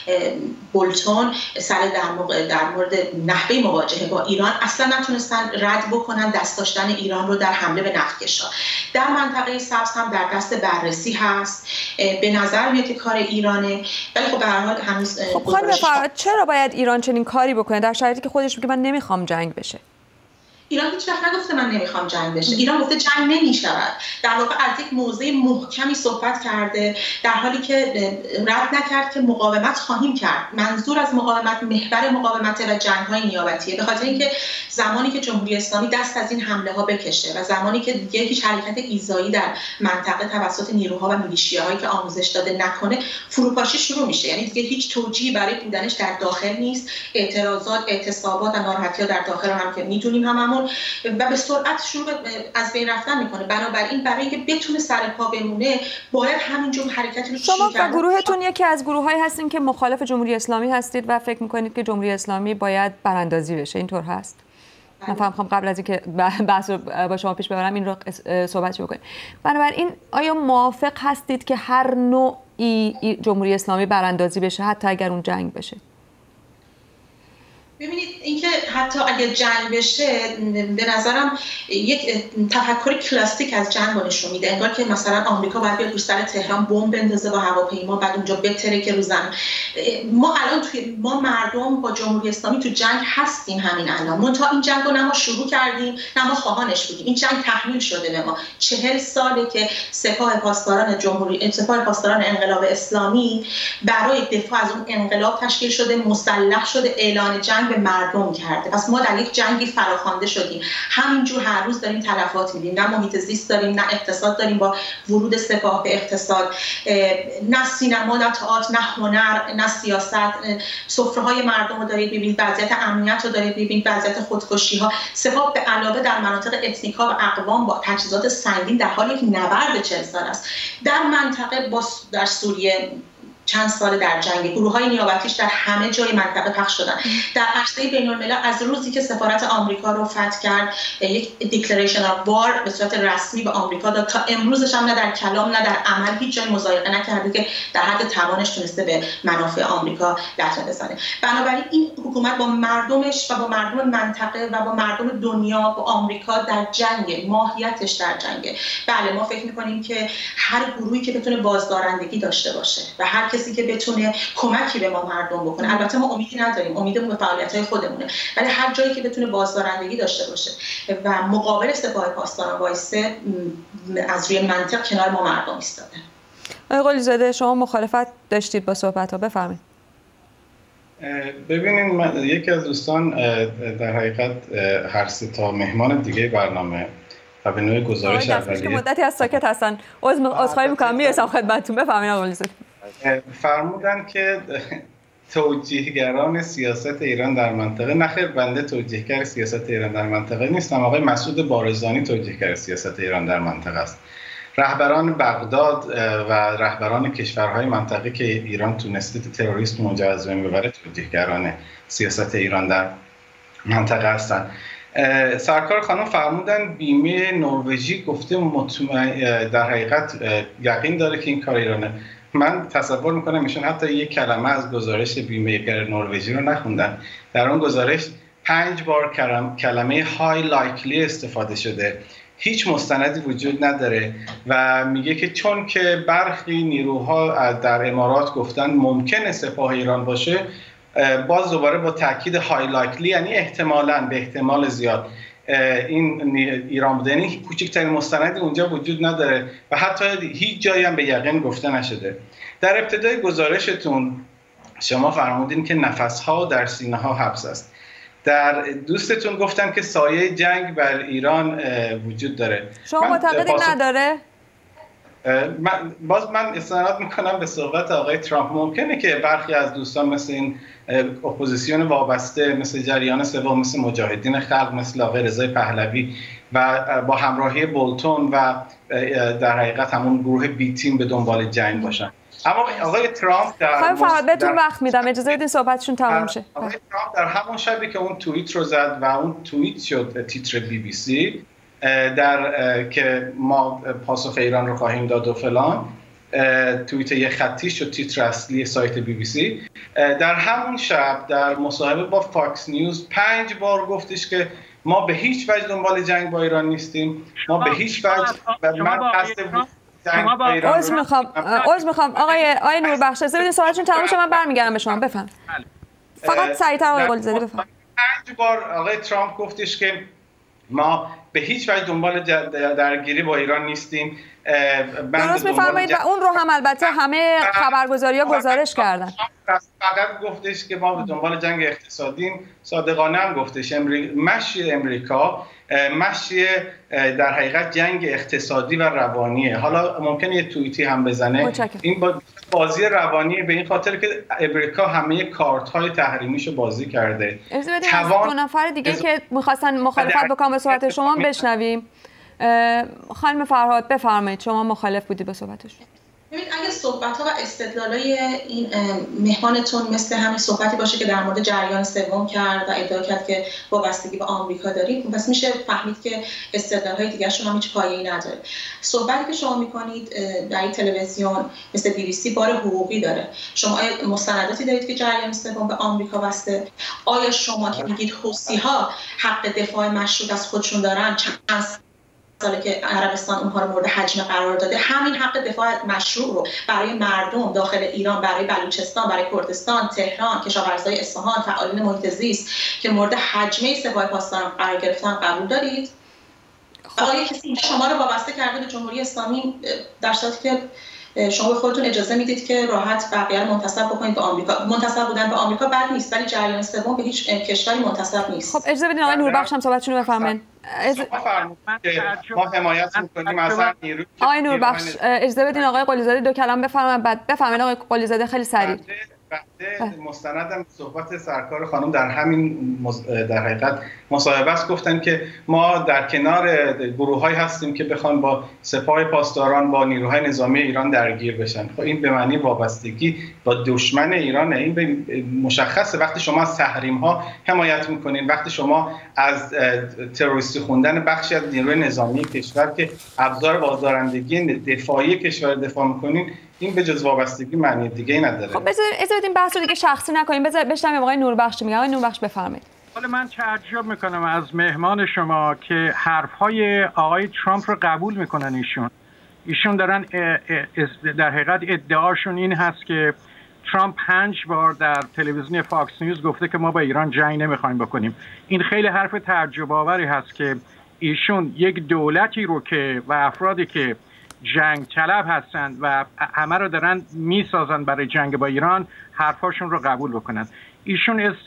بولتون سر در, در مورد نحوه مواجهه با ایران اصلا نتونستن رد بکنن دست داشتن ایران رو در حمله به نفتکش‌ها. در منطقه سبز هم در دست بررسی هست، به نظر میاد که کار ایرانه، ولی خب به هر حال هنوز خب خانم فرهاد چرا باید ایران چنین کاری بکنه در شرایطی که خودش میگه من نمیخوام جنگ بشه؟ ایران هیچ وقت نگفته من نمیخوام جنگ بشه. ایران گفته جنگ نمیشود. در واقع از یک موضع محکمی صحبت کرده، در حالی که رد نکرد که مقاومت خواهیم کرد. منظور از مقاومت محور مقاومت و جنگ‌های نیابتیه، به خاطر اینکه زمانی که جمهوری اسلامی دست از این حمله ها بکشه و زمانی که دیگه هیچ حرکت ایذایی در منطقه توسط نیروها و میلیشیاهایی که آموزش داده نکنه، فروپاشی شروع میشه. یعنی دیگه هیچ توجیهی برای بودنش در داخل نیست. اعتراضات، اعتصابات و ناراحتی‌ها در داخل هم که میدونیم هممون و به سرعت شروع از بین رفتن میکنه. بنابراین برای اینکه بتونه سر پا بمونه باید همینجور حرکتی رو شما و گروهتون یکی از گروهایی هستین که مخالف جمهوری اسلامی هستید و فکر میکنید که جمهوری اسلامی باید براندازی بشه، اینطور هست؟ من فهمیدم قبل از اینکه بحث رو با شما پیش ببرم این رو صحبت بکنیم. بنابراین آیا موافق هستید که هر نوعی جمهوری اسلامی براندازی بشه حتی اگر اون جنگ بشه؟ ببینید اینکه حتی اگه جنگ بشه به نظرم یک تفکر کلاسیک از جنگ رو نشون میده. انگار که مثلا آمریکا باید بیاد رو سر تهران بمب بندازه با هواپیما، بعد اونجا بتره که رو زمین. ما الان توی ما مردم با جمهوری اسلامی تو جنگ هستیم همین الان. منتها این جنگ رو نه ما شروع کردیم نه ما خواهانش بودیم. این جنگ تحمیل شده به ما. چهل ساله که سپاه پاسداران جمهوری سپاه پاسداران انقلاب اسلامی برای دفاع از اون انقلاب تشکیل شده، مسلح شده، اعلان جنگ به مردم کرده. پس ما در یک جنگی فراخوانده شدیم. همینجور هر روز داریم تلفات میدیم. نه محیط زیست داریم، نه اقتصاد داریم با ورود سپاه به اقتصاد، نه سینما، نه تئاتر، نه هنر، نه سیاست. سفره‌های مردم رو دارید می‌بینید، وضعیت امنیت رو دارید می‌بینید، وضعیت خودکشی‌ها. سپاه به علاوه در مناطق اتنیکا و اقوام با تجهیزات سنگین در حال یک نبرد چهل ساله است. در منطقه با در سوریه چند سال در جنگ، گروه‌های نیابتیش در همه جای منطقه پخش شدن. در عرصه بین‌الملل از روزی که سفارت آمریکا رو فتح کرد یک دیکلریشن اف وار به صورت رسمی به آمریکا داد، تا امروزش هم نه در کلام نه در عمل هیچ جای مضایقه نکرده که در حد توانش تونسته به منافع آمریکا لطمه بزنه. بنابراین این حکومت با مردمش و با مردم منطقه و با مردم دنیا با آمریکا در جنگ، ماهیتش در جنگ. بله ما فکر می‌کنیم که هر گروهی که بتونه بازدارندگی داشته باشه و هر کسی که بتونه کمکی به ما مردم بکنه، البته ما امیدی نداریم، امیدمون به فعالیت‌های خودمونه، ولی هر جایی که بتونه بازدارندگی داشته باشه و مقابل سپاه پاسداران وایسه، از روی منطق کنار ما مردم ایستاده. آقای قلیزاده شما مخالفت داشتید با صحبت‌ها، بفرمایید. ببینید من یکی از دوستان در حقیقت هر سه تا مهمان دیگه برنامه و به نوع گزارش اولیه مدتی از ساکت هستن، عذرخواهی می‌کنم میرسم خدمتتون، بفرمایید آقای قلیزاده. فرمودن که توجیهگران سیاست ایران در منطقه، نخیر بنده توجیهگر سیاست ایران در منطقه نیستم، آقای مسعود بارزانی توجیهگر سیاست ایران در منطقه است. رهبران بغداد و رهبران کشورهای منطقه که ایران تونسته تروریسم منجر از بین ببره توجیهگران سیاست ایران در منطقه هستند. سرکار خانم فرمودن بیمه نروژی گفته مطمئن در حقیقت یقین داره که این کار ایرانه. من تصور میکنم ایشون حتی یک کلمه از گزارش بیمه‌گر نروژی رو نخوندن. در اون گزارش پنج بار کلمه های لایکلی استفاده شده، هیچ مستندی وجود نداره و میگه که چون که برخی نیروها در امارات گفتن ممکنه سپاه ایران باشه، باز دوباره با تاکید های لایکلی یعنی احتمالاً، به احتمال زیاد این ایران بوده، یعنی کوچکترین مستندی اونجا وجود نداره و حتی هیچ جایی هم به یقین گفته نشده. در ابتدای گزارشتون شما فرمودین که نفس‌ها در سینه‌ها حبس است. در دوستتون گفتم که سایه جنگ بر ایران وجود داره. شما معتقدین نداره؟ من باز من استناد میکنم به صحبت آقای ترامپ. ممکنه که برخی از دوستان مثل این اپوزیسیون وابسته، مثل جریان سوم، مثل مجاهدین خلق، مثل آقای رضای پهلوی و با همراهی بولتون و در حقیقت همون گروه بی تیم به دنبال جنگ باشن. اما آقای ترامپ در خواهیم فقط بهتون وقت میدم، اجازه بدین صحبتشون تمام شه. آقای ترامپ در همون شبی که اون توییت رو زد و اون توییت شد تیتر بی بی سی در که ما پاسخ ایران رو خواهیم داد و فلان، توییت یه خطی شد تیتر اصلی سایت بی بی سی، در همون شب در مصاحبه با فاکس نیوز پنج بار گفتش که ما به هیچ وجه دنبال جنگ با ایران نیستیم، ما به هیچ وجه من قصد عذر میخوام عذر میخوام آقای آقای نوربخش، اجازه بدین سوالتون تموم شه من برمیگردم به شما، بفهم. فقط سریعتر آقای قلیزاده بفهم. پنج بار آقای ترامپ گفتش که ما به هیچ وجه دنبال درگیری با ایران نیستیم. درست میفرمایید و اون رو هم البته همه خبرگزاری‌ها گزارش کردن. فقط گفتش که ما به دنبال جنگ اقتصادیم، صادقانه هم گفتش مشی امریکا مشی در حقیقت جنگ اقتصادی و روانیه. حالا ممکنه یه توییتی هم بزنه متشکرم. این بازی روانیه به این خاطر که امریکا همه کارت‌های تحریمیشو بازی کرده. توان دو نفر دیگه که می‌خواستن مخالفت بکنن به صحبت شما بشنویم. خانم فرهاد بفرمایید، شما مخالف بودید به صحبتشون. ببین اگه صحبت‌ها و استدلالای این مهمانتون مثل همین صحبتی باشه که در مورد جریان سوم کرد و ادعا کرد که وابستگی به آمریکا دارید، پس میشه فهمید که استدلال‌های دیگه‌شون هم هیچ پایه‌ای نداره. صحبتی که شما می‌کنید در این تلویزیون مثل بی بی سی بار حقوقی داره. شما مستنداتی دارید که جریان سوم به آمریکا واسطه؟ آیا شما که میگید حوثی‌ها حق دفاع مشروط از خودشون دارن، چند ساله که عربستان اونها رو مورد حجم قرار داده، همین حق دفاع مشروع رو برای مردم داخل ایران، برای بلوچستان، برای کردستان، تهران، کشاورزای اصفهان، فعالین محیط زیست که مورد حجمه سپاه پاسداران قرار گرفتن قبول دارید؟ آیا کسی شما رو وابسته کرده به جمهوری اسلامی در صورتی که شما به خودتون اجازه میدید که راحت بقیه رو منتسب بکنید به آمریکا؟ منتسب بودن به آمریکا بد نیست، ولی جریان سوم به هیچ کشوری منتسب نیست. خب اجازه بدین آقای نوربخش هم صحبتشون رو بفرمایید. ما حمایت می‌کنیم از هر نیرویی. آقای نوربخش اجازه بدین آقای قلیزاده دو کلام بفرمایید، بعد بفرمایید آقای قلیزاده خیلی سریع. بعد مستندم صحبت سرکار خانم در همین در حقیقت مصاحبه است، گفتن که ما در کنار گروه‌هایی هستیم که بخوان با سپاه پاسداران با نیروهای نظامی ایران درگیر بشن. خب این به معنی وابستگی با دشمن ایرانه. این به مشخصه وقتی شما از تحریم‌ها حمایت می‌کنین، وقتی شما از تروریستی خوندن بخشی از نیروی نظامی کشور که ابزار بازدارندگی دفاعی کشور دفاع می‌کنین، این به جز وابستگی معنی دیگه ای نداره. خب بذار اجازه این بحث رو دیگه شخصی نکنیم. بذار بشنویم آقای نوربخش میگه. آقای نوربخش بفرمایید. حالا من تعجب میکنم از مهمان شما که حرفهای آقای ترامپ رو قبول میکنن. ایشون ایشون دارن در حقیقت ادعاشون این هست که ترامپ پنج بار در تلویزیون فاکس نیوز گفته که ما با ایران جنگ نمیخوایم بکنیم. این خیلی حرف تعجب آوری هست که ایشون یک دولتی رو که و افرادی که جنگ طلب هستند و همه رو دارن میسازن برای جنگ با ایران حرفاشون رو قبول بکنن. ایشون است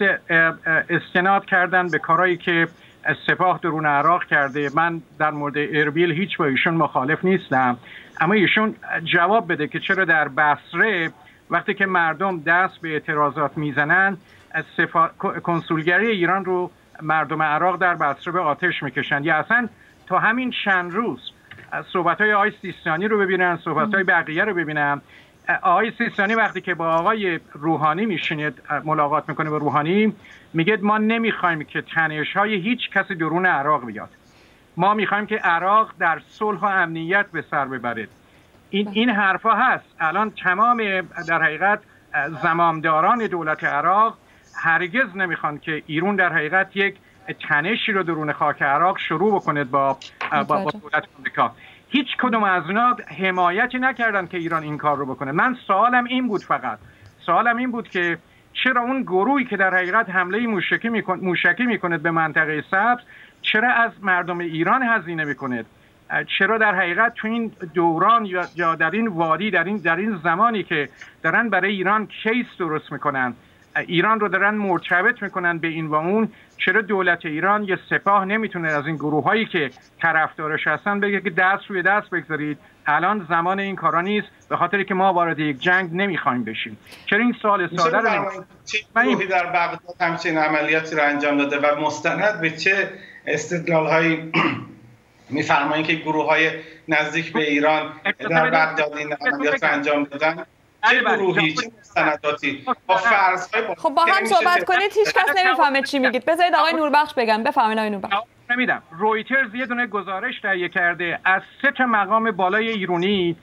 استناد کردن به کارهایی که سپاه درون عراق کرده. من در مورد اربیل هیچ با ایشون مخالف نیستم، اما ایشون جواب بده که چرا در بصره وقتی که مردم دست به اعتراضات میزنن سفا... کنسولگری ایران رو مردم عراق در بصره به آتش میکشن. یا اصلا تا همین چند روز صحبت‌های آقای سیستانی رو ببینن، صحبت‌های بقیه رو ببینن. آقای سیستانی وقتی که با آقای روحانی میشینه ملاقات میکنه با روحانی، میگه ما نمیخوایم که تنش‌های هیچ کسی درون عراق بیاد، ما میخوایم که عراق در صلح و امنیت به سر ببره. این این حرفا هست. الان تمام در حقیقت زمامداران دولت عراق هرگز نمیخوان که ایران در حقیقت یک تنشی رو درون خاک عراق شروع بکنه با با, با دولت آمریکا. هیچ کدوم از اینا حمایتی نکردن که ایران این کار رو بکنه. من سوالم این بود، فقط سوالم این بود که چرا اون گروهی که در حقیقت حمله موشکی میکنه موشکی میکنه به منطقه سبز، چرا از مردم ایران هزینه میکنه؟ چرا در حقیقت تو این دوران یا در این وادی در این در این زمانی که دارن برای ایران کیس درست میکنن، ایران رو دارن مرتبط میکنن به این و اون، چرا دولت ایران یا سپاه نمیتونه از این گروه هایی که طرفدارش هستن بگه که دست روی دست بگذارید، الان زمان این کارا نیست، به خاطری که ما وارد یک جنگ نمیخوایم بشیم؟ چرا این سوال ساده رو چه گروهی در بغداد همچین عملیاتی رو انجام داده و مستند به چه استدلال هایی میفرمایید که گروه های نزدیک به ایران در بغداد این عملیات رو انجام دادن؟ چه گروهی، چه مستنداتی با فرض‌های خب با هم صحبت کنید، هیچ کس نمیفهمه چی میگید. بذارید آقای نوربخش بگن. بفرمایید آقای نوربخش. نمیدم. رویترز یه دونه گزارش تهیه کرده از سه تا مقام بالای ایرانی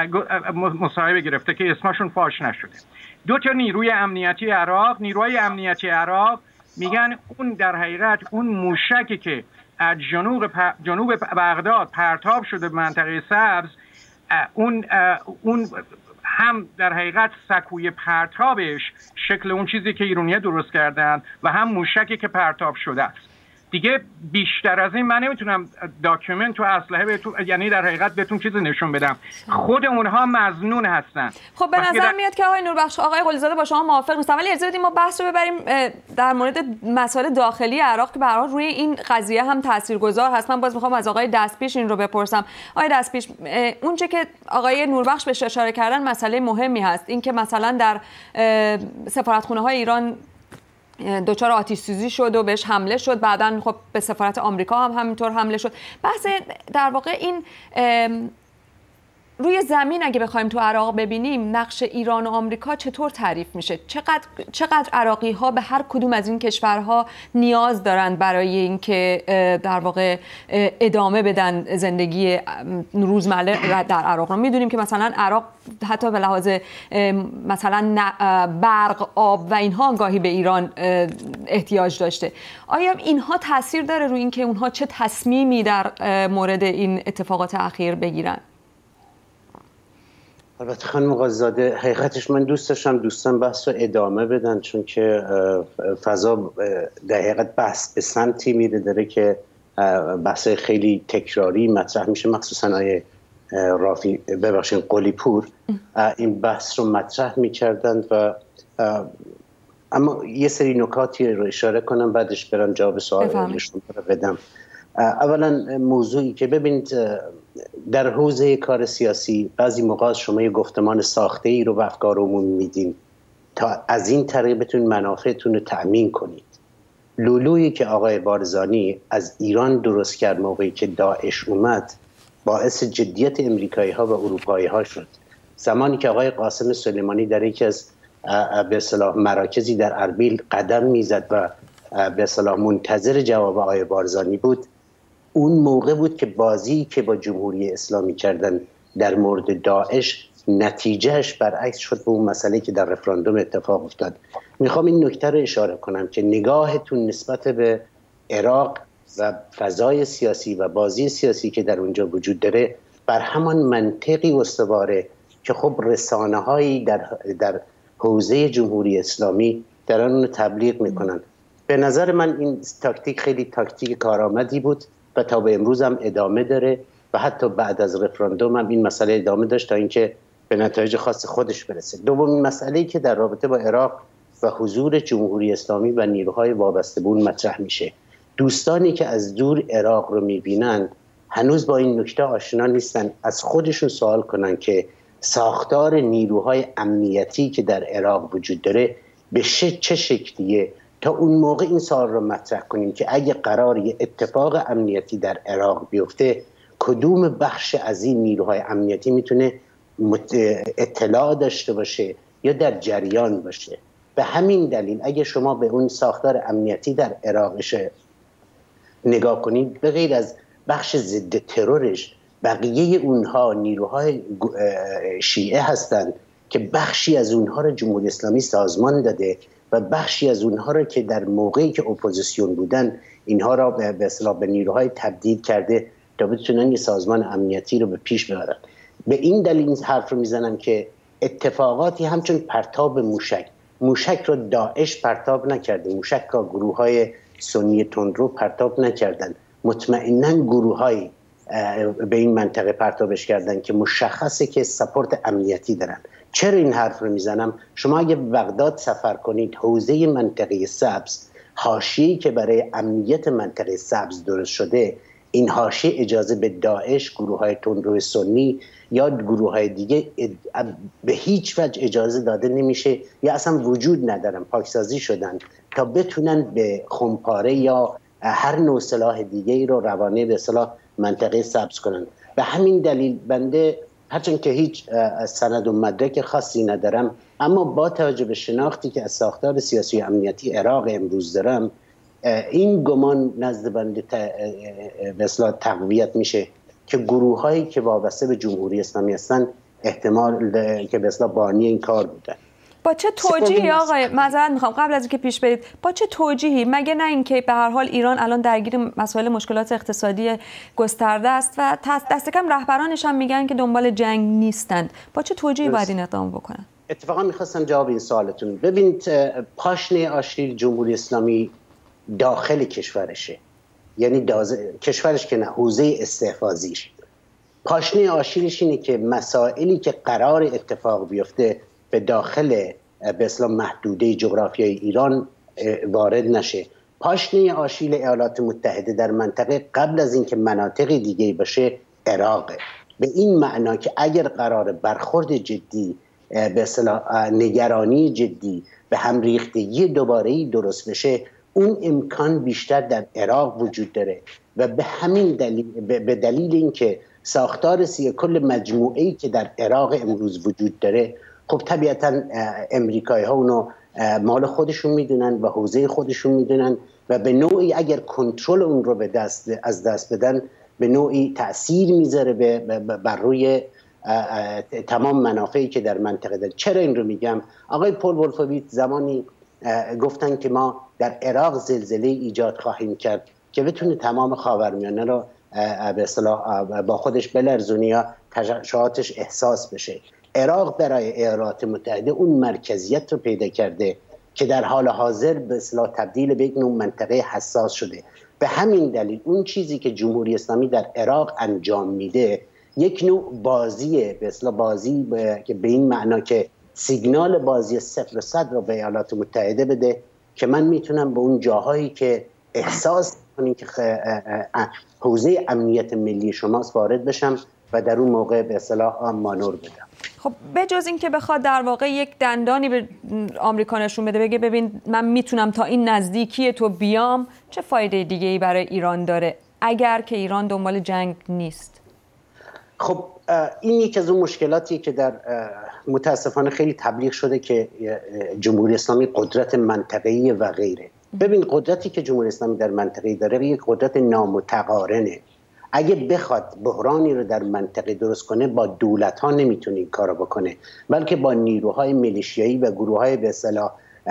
مصاحبه گرفته که اسمشون فاش نشده. دو تا نیروی امنیتی عراق، نیروهای امنیتی عراق میگن اون در حقیقت اون موشکی که از جنوب پ... جنوب بغداد پرتاب شده به منطقه سبز، اون اون هم در حقیقت سکوی پرتابش شکل اون چیزی که ایرانی‌ها درست کردن و هم موشکی که پرتاب شده است. دیگه بیشتر از این من نمیتونم داکیومنت و اسلحه بهتون، یعنی در حقیقت بهتون چیزی نشون بدم. خود اونها مظنون هستن. خب به نظر در... میاد که آقای نوربخش، آقای قلیزاده با شما موافق نیستم، ولی اجازه بدید ما بحث رو ببریم در مورد مسائل داخلی عراق که به هر حال روی این قضیه هم تاثیرگذار هست. من باز میخوام از آقای دستپیش این رو بپرسم. آقای دستپیش، اونچه که آقای نوربخش بهش اشاره کردن مسئله مهمی هست، این که مثلا در سفارتخونه‌های ایران دچار آتش سوزی شد و بهش حمله شد، بعداً خب به سفارت آمریکا هم همینطور حمله شد. بحث در واقع این روی زمین اگه بخوایم تو عراق ببینیم نقش ایران و آمریکا چطور تعریف میشه؟ چقدر چقدر عراقی ها به هر کدوم از این کشورها نیاز دارند برای اینکه در واقع ادامه بدن زندگی روزمره در عراق؟ رو میدونیم که مثلا عراق حتی به لحاظ مثلا برق، آب و اینها گاهی به ایران احتیاج داشته. آیا اینها تاثیر داره روی اینکه اونها چه تصمیمی در مورد این اتفاقات اخیر بگیرن؟ البته خانم قاضی‌زاده، حقیقتش من دوست داشتم دوستان بحث رو ادامه بدن، چون که فضا در حقیقت بحث به سمتی میره داره که بحث خیلی تکراری مطرح میشه، مخصوصا آیه رافی ببخشید قلی‌پور این بحث رو مطرح میکردند و اما یه سری نکاتی رو اشاره کنم بعدش برم جواب سوالشون رو بدم. اولا موضوعی که ببینید در حوزه کار سیاسی بعضی موقع شما یه گفتمان ساخته ای رو به افکار عمومی میدین تا از این طریق بتونید منافعتون رو تأمین کنید. لولویی که آقای بارزانی از ایران درست کرد موقعی که داعش اومد باعث جدیت امریکایی ها و اروپایی ها شد. زمانی که آقای قاسم سلیمانی در یکی از به اصطلاح مراکزی در اربیل قدم میزد و به اصطلاح منتظر جواب آقای بارزانی بود، اون موقع بود که بازی که با جمهوری اسلامی کردن در مورد داعش نتیجهش برعکس شد به اون مسئله که در رفراندوم اتفاق افتاد. میخوام این نکته رو اشاره کنم که نگاهتون نسبت به عراق و فضای سیاسی و بازی سیاسی که در اونجا وجود داره بر همان منطقی استواره که خب رسانه هایی در, در حوزه جمهوری اسلامی در آن تبلیغ میکنن. به نظر من این تاکتیک خیلی تاکتیک کارآمدی بود و تا به امروز هم ادامه داره و حتی بعد از رفراندوم هم این مسئله ادامه داشت تا اینکه به نتایج خاص خودش برسه. دومین مسئله‌ای که در رابطه با عراق و حضور جمهوری اسلامی و نیروهای وابسته به اون مطرح میشه، دوستانی که از دور عراق رو میبینند هنوز با این نکته آشنا نیستن. از خودشون سوال کنن که ساختار نیروهای امنیتی که در عراق وجود داره به چه شکلیه، تا اون موقع این سوال رو مطرح کنیم که اگه قرار یه اتفاق امنیتی در عراق بیفته کدوم بخش از این نیروهای امنیتی میتونه اطلاع داشته باشه یا در جریان باشه. به همین دلیل اگه شما به اون ساختار امنیتی در عراقش نگاه کنید، به غیر از بخش ضد ترورش بقیه اونها نیروهای شیعه هستند که بخشی از اونها رو جمهوری اسلامی سازمان داده و بخشی از اونها رو که در موقعی که اپوزیسیون بودن اینها را به اصطلاح به نیروهای تبدیل کرده تا بتونن یه سازمان امنیتی رو به پیش ببرن. به این دلیل این حرف رو میزنم که اتفاقاتی همچون پرتاب موشک موشک رو داعش پرتاب نکرده، موشک که گروه های سنی تندرو پرتاب نکردن، مطمئناً گروه های به این منطقه پرتابش کردن که مشخصه که سپورت امنیتی دارن. چرا این حرف رو میزنم؟ شما اگه بغداد سفر کنید، حوزه منطقه سبز، حاشیه‌ای که برای امنیت منطقه سبز درست شده، این حاشیه اجازه به داعش، گروه های تندرو سنی یا گروه های دیگه به هیچ وجه اجازه داده نمیشه یا اصلا وجود ندارن، پاکسازی شدن تا بتونن به خمپاره یا هر نوع سلاح دیگه ای رو روانه به اصطلاح منطقه سبز کنن. به همین دلیل بنده هرچند که هیچ سند و مدرک خاصی ندارم، اما با توجه به شناختی که از ساختار سیاسی و امنیتی عراق امروز دارم، این گمان نزد بنده به اصطلاح تقویت میشه که گروه هایی که وابسته به جمهوری اسلامی هستن احتمال که به اصطلاح بانی این کار بودن. با چه توجیهی آقای معذرت میخوام قبل از اینکه پیش برید، با چه توجیهی؟ مگه نه اینکه به هر حال ایران الان درگیر مسائل مشکلات اقتصادی گسترده است و دست کم رهبرانش هم میگن که دنبال جنگ نیستند، با چه توجیهی باید این اقدام بکنن؟ اتفاقا میخواستم جواب این سوالتون. ببینید پاشنه آشیل جمهوری اسلامی داخل کشورشه، یعنی داز... کشورش که نه، حوزه استحفاظیش. پاشنه آشیلش اینه که مسائلی که قرار اتفاق بیفته به داخل به اصطلاح محدوده جغرافیای ایران وارد نشه. پاشنه آشیل ایالات متحده در منطقه قبل از اینکه مناطق دیگه باشه عراقه. به این معنا که اگر قرار برخورد جدی به اصطلاح نگرانی جدی به هم ریختگی دوباره‌ای درست بشه، اون امکان بیشتر در عراق وجود داره و به همین دلیل به دلیل اینکه ساختار سی کل مجموعه‌ای که در عراق امروز وجود داره، خب طبیعتاً امریکایی ها اونو مال خودشون میدونن و حوزه خودشون میدونن و به نوعی اگر کنترل اون رو به دست از دست بدن به نوعی تأثیر میذاره بر روی تمام منافعی که در منطقه داره. چرا این رو میگم؟ آقای پول ولفویتز زمانی گفتن که ما در عراق زلزله ایجاد خواهیم کرد که بتونه تمام خاورمیانه رو به اصطلاح با خودش بلرزونه یا تشعشعاتش احساس بشه. عراق برای ایالات متحده اون مرکزیت رو پیدا کرده که در حال حاضر به اصطلاح تبدیل به یک نوع منطقه حساس شده. به همین دلیل اون چیزی که جمهوری اسلامی در عراق انجام میده یک نوع بازیه، به اصطلاح بازی که به این معنا که سیگنال بازی صفر و صد رو به ایالات متحده بده که من میتونم به اون جاهایی که احساس کنین که حوزه امنیت ملی شماست وارد بشم و در اون موقع به اصطلاح مانور بدم. خب بجز این که بخواد در واقع یک دندانی به آمریکا نشون بده، بگه ببین من میتونم تا این نزدیکی تو بیام، چه فایده دیگه ای برای ایران داره اگر که ایران دنبال جنگ نیست؟ خب این یکی از اون مشکلاتیه که در متاسفانه خیلی تبلیغ شده که جمهوری اسلامی قدرت منطقه‌ای و غیره. ببین قدرتی که جمهوری اسلامی در منطقه داره یک قدرت نامتقارنه. اگه بخواد بحرانی رو در منطقه درست کنه با دولت ها نمیتونه این کارو بکنه، بلکه با نیروهای میلیشیایی و گروه های به اصطلاح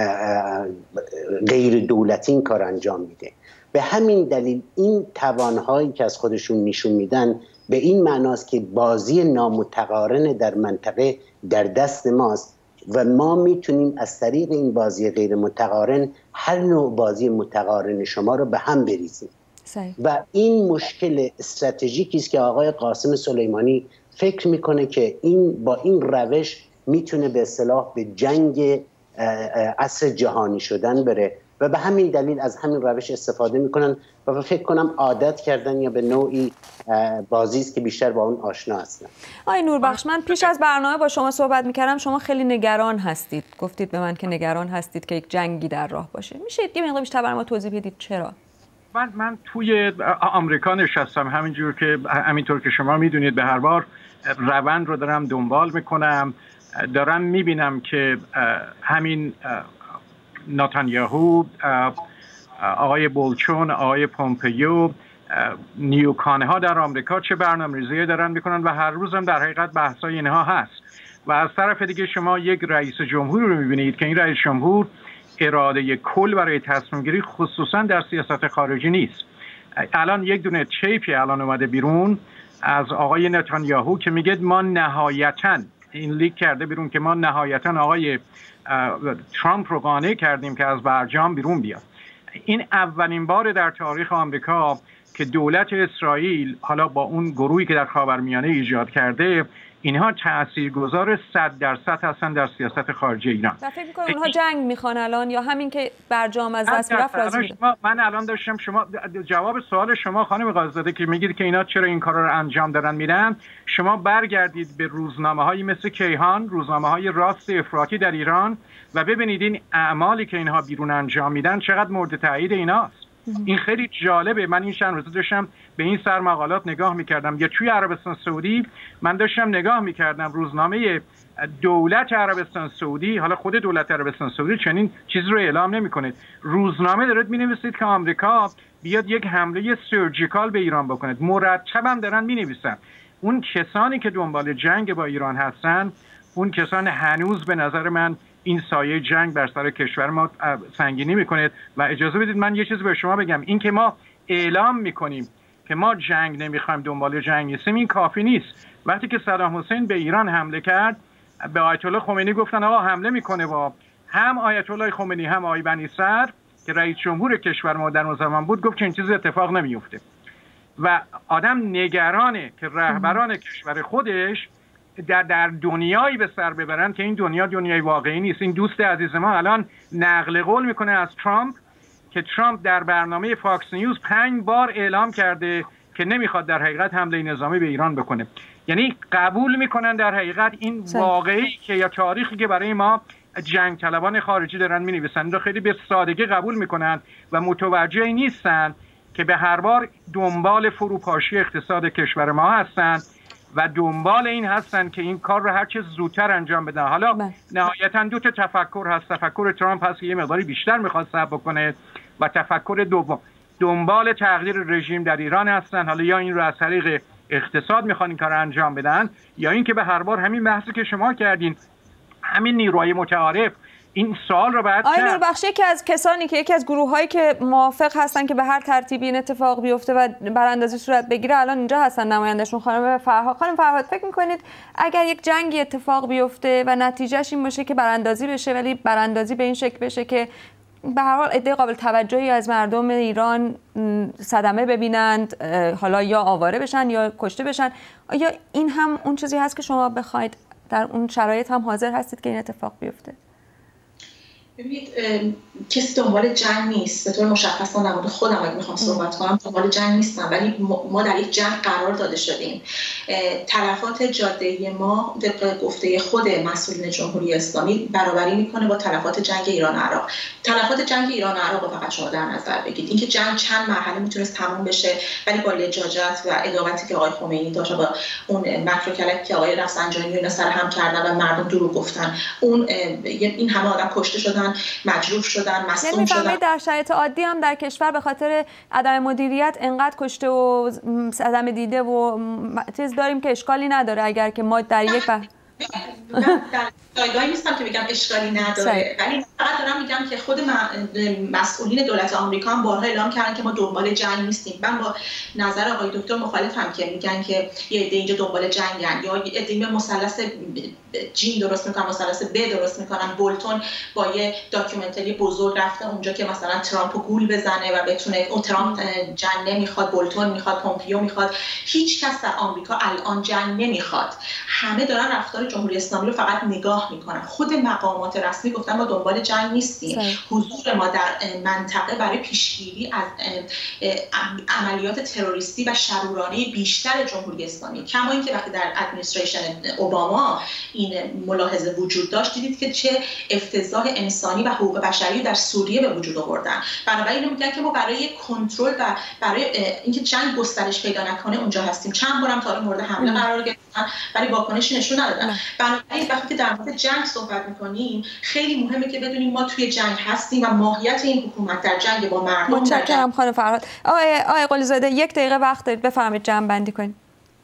غیر دولتی این کار انجام میده. به همین دلیل این توانهایی که از خودشون نشون میدن به این معناست که بازی نامتقارن در منطقه در دست ماست و ما میتونیم از طریق این بازی غیر متقارن هر نوع بازی متقارن شما رو به هم بریزیم. صحیح. و این مشکل استراتژیکی است که آقای قاسم سلیمانی فکر میکنه که این با این روش میتونه به اصطلاح به جنگ عصر جهانی شدن بره و به همین دلیل از همین روش استفاده میکنن و فکر کنم عادت کردن یا به نوعی بازی است که بیشتر با اون آشنا هستن. آقای نوربخش، من پیش از برنامه با شما صحبت میکردم، شما خیلی نگران هستید، گفتید به من که نگران هستید که یک جنگی در راه باشه. میشه یه مقدار بیشتر برام توضیح بدید چرا؟ من من توی آمریکا نشستم، همینجور که همینطور که شما میدونید به هر بار روند رو دارم دنبال میکنم، دارم میبینم که همین نتانیاهو، آقای بولچون، آقای پومپیو، نیوکانه ها در آمریکا چه برنامه‌ریزی دارن میکنن و هر روز هم در حقیقت بحثای اینها هست. و از طرف دیگه شما یک رئیس جمهور رو میبینید که این رئیس جمهور اراده کل برای تصمیم گیری خصوصا در سیاست خارجی نیست. الان یک دونه تیپی الان اومده بیرون از آقای نتانیاهو که میگه ما نهایتاً، این لیک کرده بیرون که ما نهایتاً آقای ترامپ رو قانع کردیم که از برجام بیرون بیاد. این اولین بار در تاریخ آمریکا که دولت اسرائیل حالا با اون گروهی که در خاورمیانه ایجاد کرده اینها تاثیرگذار صد درصد هستن در سیاست خارجی ایران. و فکر می‌کنید اونها جنگ میخوان الان یا همین که برجام از دست میرفت راضی بودن؟ من الان داشتم شما جواب سوال شما خانم قاضی‌زاده که میگید که اینا چرا این کارا رو انجام دارن میدن، شما برگردید به روزنامه‌های مثل کیهان، روزنامه‌های راست افراطی در ایران و ببینید این اعمالی که اینها بیرون انجام میدن چقدر مورد تایید ایناست. این خیلی جالبه. من این چند روزه داشتم به این سر مقالات نگاه میکردم. یا توی عربستان سعودی من داشتم نگاه میکردم روزنامه دولت عربستان سعودی، حالا خود دولت عربستان سعودی چنین چیزی رو اعلام نمیکنه، روزنامه دارد مینویسید که آمریکا بیاد یک حمله سرجیکال به ایران بکنه، مرتبا دارن مینویسن. اون کسانی که دنبال جنگ با ایران هستن، اون کسان هنوز به نظر من این سایه جنگ بر سر کشور ما سنگینی میکنه. و اجازه بدید من یه چیزی به شما بگم، این که ما اعلام میکنیم که ما جنگ نمیخوایم، دنبال جنگ نیستیم، این کافی نیست. وقتی که صدام حسین به ایران حمله کرد، به آیت الله خمینی گفتن آقا حمله میکنه، با هم آیت الله خمینی هم آقای بنی صدر که رئیس جمهور کشور ما در اون زمان بود گفت که این چیزی اتفاق نمیفته. و آدم نگرانه که رهبران کشور خودش در در دنیایی به سر ببرن که این دنیا دنیای واقعی نیست. این دوست عزیز ما الان نقل قول میکنه از ترامپ که ترامپ در برنامه فاکس نیوز پنج بار اعلام کرده که نمیخواد در حقیقت حمله نظامی به ایران بکنه. یعنی قبول میکنن در حقیقت این واقعی که یا تاریخی که برای ما جنگ طلبان خارجی دارن مینویسن رو خیلی به سادگی قبول میکنن و متوجه نیستن که به هر بار دنبال فروپاشی اقتصاد کشور ما هستن و دنبال این هستن که این کار رو هر چه زودتر انجام بدن. حالا بس. نهایتا دو تا تفکر هست. تفکر ترامپ هست که یه مقداری بیشتر میخواد صبر بکنه و تفکر دوم دنبال تغییر رژیم در ایران هستن. حالا یا این رو از طریق اقتصاد میخوان این کار رو انجام بدن یا این که به هر بار همین بحثی که شما کردین، همین نیروهای متعارف، این سوال رو بعد آقای نوربخش یکی از کسانی که یکی از گروه‌هایی که موافق هستن که به هر ترتیبی این اتفاق بیفته و براندازی صورت بگیره الان اینجا هستن، نمایندهشون خانم فرهاد. خانم فرهاد فکر می‌کنید اگر یک جنگی اتفاق بیفته و نتیجهش این باشه که براندازی بشه، ولی براندازی به این شکل بشه که به هر حال عده قابل توجهی از مردم ایران صدمه ببینند، حالا یا آواره بشن یا کشته بشن، آیا این هم اون چیزی هست که شما بخواید در اون شرایط هم حاضر هستید که این اتفاق بیفته؟ ببینید کسی دنبال جنگ نیست. به طور مشخص من در مورد خودم اگه میخوام صحبت کنم دنبال جنگ نیستم، ولی ما در یک جنگ قرار داده شدیم. تلفات جاده‌ای ما طبق گفته خود مسئولین جمهوری اسلامی برابری میکنه با تلفات جنگ ایران و عراق. تلفات جنگ ایران و عراق فقط شما در نظر بگیرید. اینکه جنگ چند مرحله میتونست تموم بشه، ولی با لجاجت و ادابتی که آقای خمینی داشت، با اون مکر و کلک که آقای رفسنجانی اینا سر هم کردن و مردم دروغ گفتن، اون این همه آدم کشته شدن، مجروح شدن، مصدوم شدن. در شرایط عادی هم در کشور به خاطر عدم مدیریت انقدر کشته و صدمه دیده و چیز داریم که اشکالی نداره اگر که ما در یک بر... من در جایگاهی نیستم که بگم اشکالی نداره، ولی فقط دارم میگم که خود مسئولین دولت آمریکا هم بارها اعلام کردن که ما دنبال جنگ نیستیم. من با نظر آقای دکتر مخالفم که میگن که یه عده اینجا دنبال جنگن یا یه عده مثلث جین درست میکنن، مثلث ب درست میکنن. بولتون با یه داکیومنتری بزرگ رفته اونجا که مثلا ترامپو گول بزنه و بتونه، اون ترامپ جنگ نمیخواد، بولتون میخواد، پومپیو میخواد. هیچ کس در آمریکا الان جنگ نمیخواد. همه دارن رفتار جمهوری اسلامی رو فقط نگاه میکنن. خود مقامات رسمی گفتن ما دنبال جنگ نیستیم. حضور ما در منطقه برای پیشگیری از عملیات تروریستی و شرورانه بیشتر جمهوری اسلامی. کما اینکه وقتی در ادمنستریشن اوباما این ملاحظه وجود داشت، دیدید که چه افتضاح انسانی و حقوق بشری در سوریه به وجود آوردن. بنابراین میگن که ما برای کنترل و برای اینکه جنگ گسترش پیدا نکنه اونجا هستیم. چند بارم تا مورد حمله قرار گرفتن ولی واکنشی نشون ندادن. بنابراین وقتی که در مورد جنگ صحبت میکنیم خیلی مهمه که بدونیم ما توی جنگ هستیم و ماهیت این حکومت در جنگ با مردم. متشکرم خانم فرهاد. آقای آقای قلیزاده یک دقیقه وقت دارید، بفرمایید جمع بندی کنید.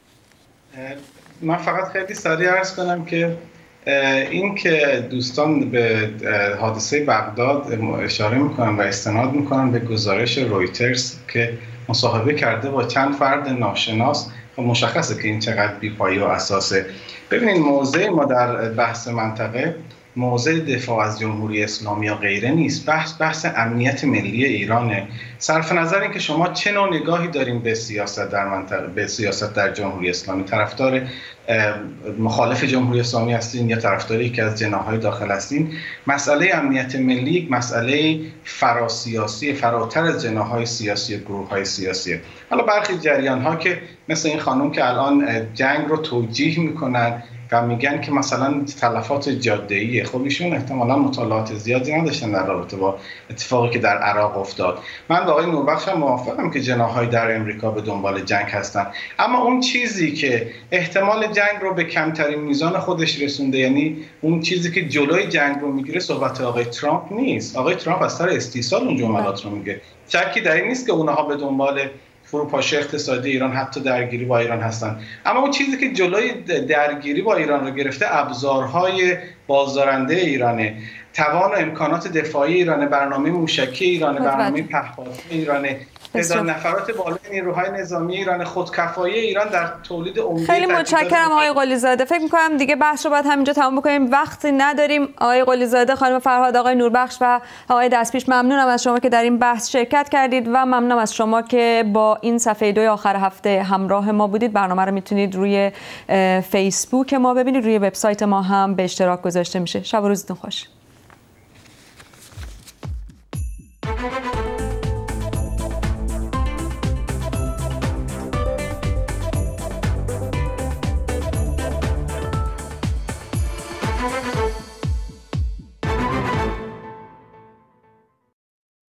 من فقط خیلی سریع عرض کنم که این که دوستان به حادثه بغداد اشاره میکنن و استناد میکنن به گزارش رویترز که مصاحبه کرده با چند فرد ناشناس، خب مشخصه که این چقدر بی‌پایه و اساسه. ببینید موضع ما در بحث منطقه موضع دفاع از جمهوری اسلامی یا غیره نیست، بحث بحث امنیت ملی ایرانه. صرف نظر این که شما چه نوع نگاهی داریم به سیاست در منطقه، به سیاست در جمهوری اسلامی، طرفدار مخالف جمهوری اسلامی هستین یا طرفدار یکی از جناح‌های داخل هستین، مسئله امنیت ملی یک مسئله فراسیاسی، فراتر از جناح‌های سیاسی و گروه‌های سیاسی. حالا برخی جریان‌ها که مثل این خانم که الان جنگ رو توجیه میکنن و میگن که مثلا تلفات جاده‌ایه، خب ایشون احتمالاً مطالعات زیادی نداشتن در رابطه با اتفاقی که در عراق افتاد. من با آقای نوربخش هم موافقم که جناح‌های در امریکا به دنبال جنگ هستن، اما اون چیزی که احتمال جنگ رو به کمترین میزان خودش رسونده، یعنی اون چیزی که جلوی جنگ رو میگیره، صحبت آقای ترامپ نیست. آقای ترامپ از سر استیصال اون جملات رو میگه. شکی در این نیست که اونها به دنبال فروپاشی اقتصادی ایران، حتی درگیری با ایران هستند. اما اون چیزی که جلوی درگیری با ایران رو گرفته ابزارهای بازدارنده ایرانه، توان و امکانات دفاعی ایرانه، برنامه موشکی ایرانه، برنامه پهپادی ایرانه، تعداد نفرات بالای نیروهای نظامی ایران، خودکفایی ایران در تولید عمده. خیلی متشکرم آقای قلیزاده. فکر می‌کنم دیگه بحث رو باید همینجا تمام بکنیم، وقتی نداریم. آقای قلیزاده، خانم فرهاد، آقای نوربخش و آقای دستپیش، ممنونم از شما که در این بحث شرکت کردید و ممنونم از شما که با این صفحه دو آخر هفته همراه ما بودید. برنامه رو میتونید روی فیسبوک ما ببینید، روی وبسایت ما هم به اشتراک گذاشته میشه. شب و روزتون خوش.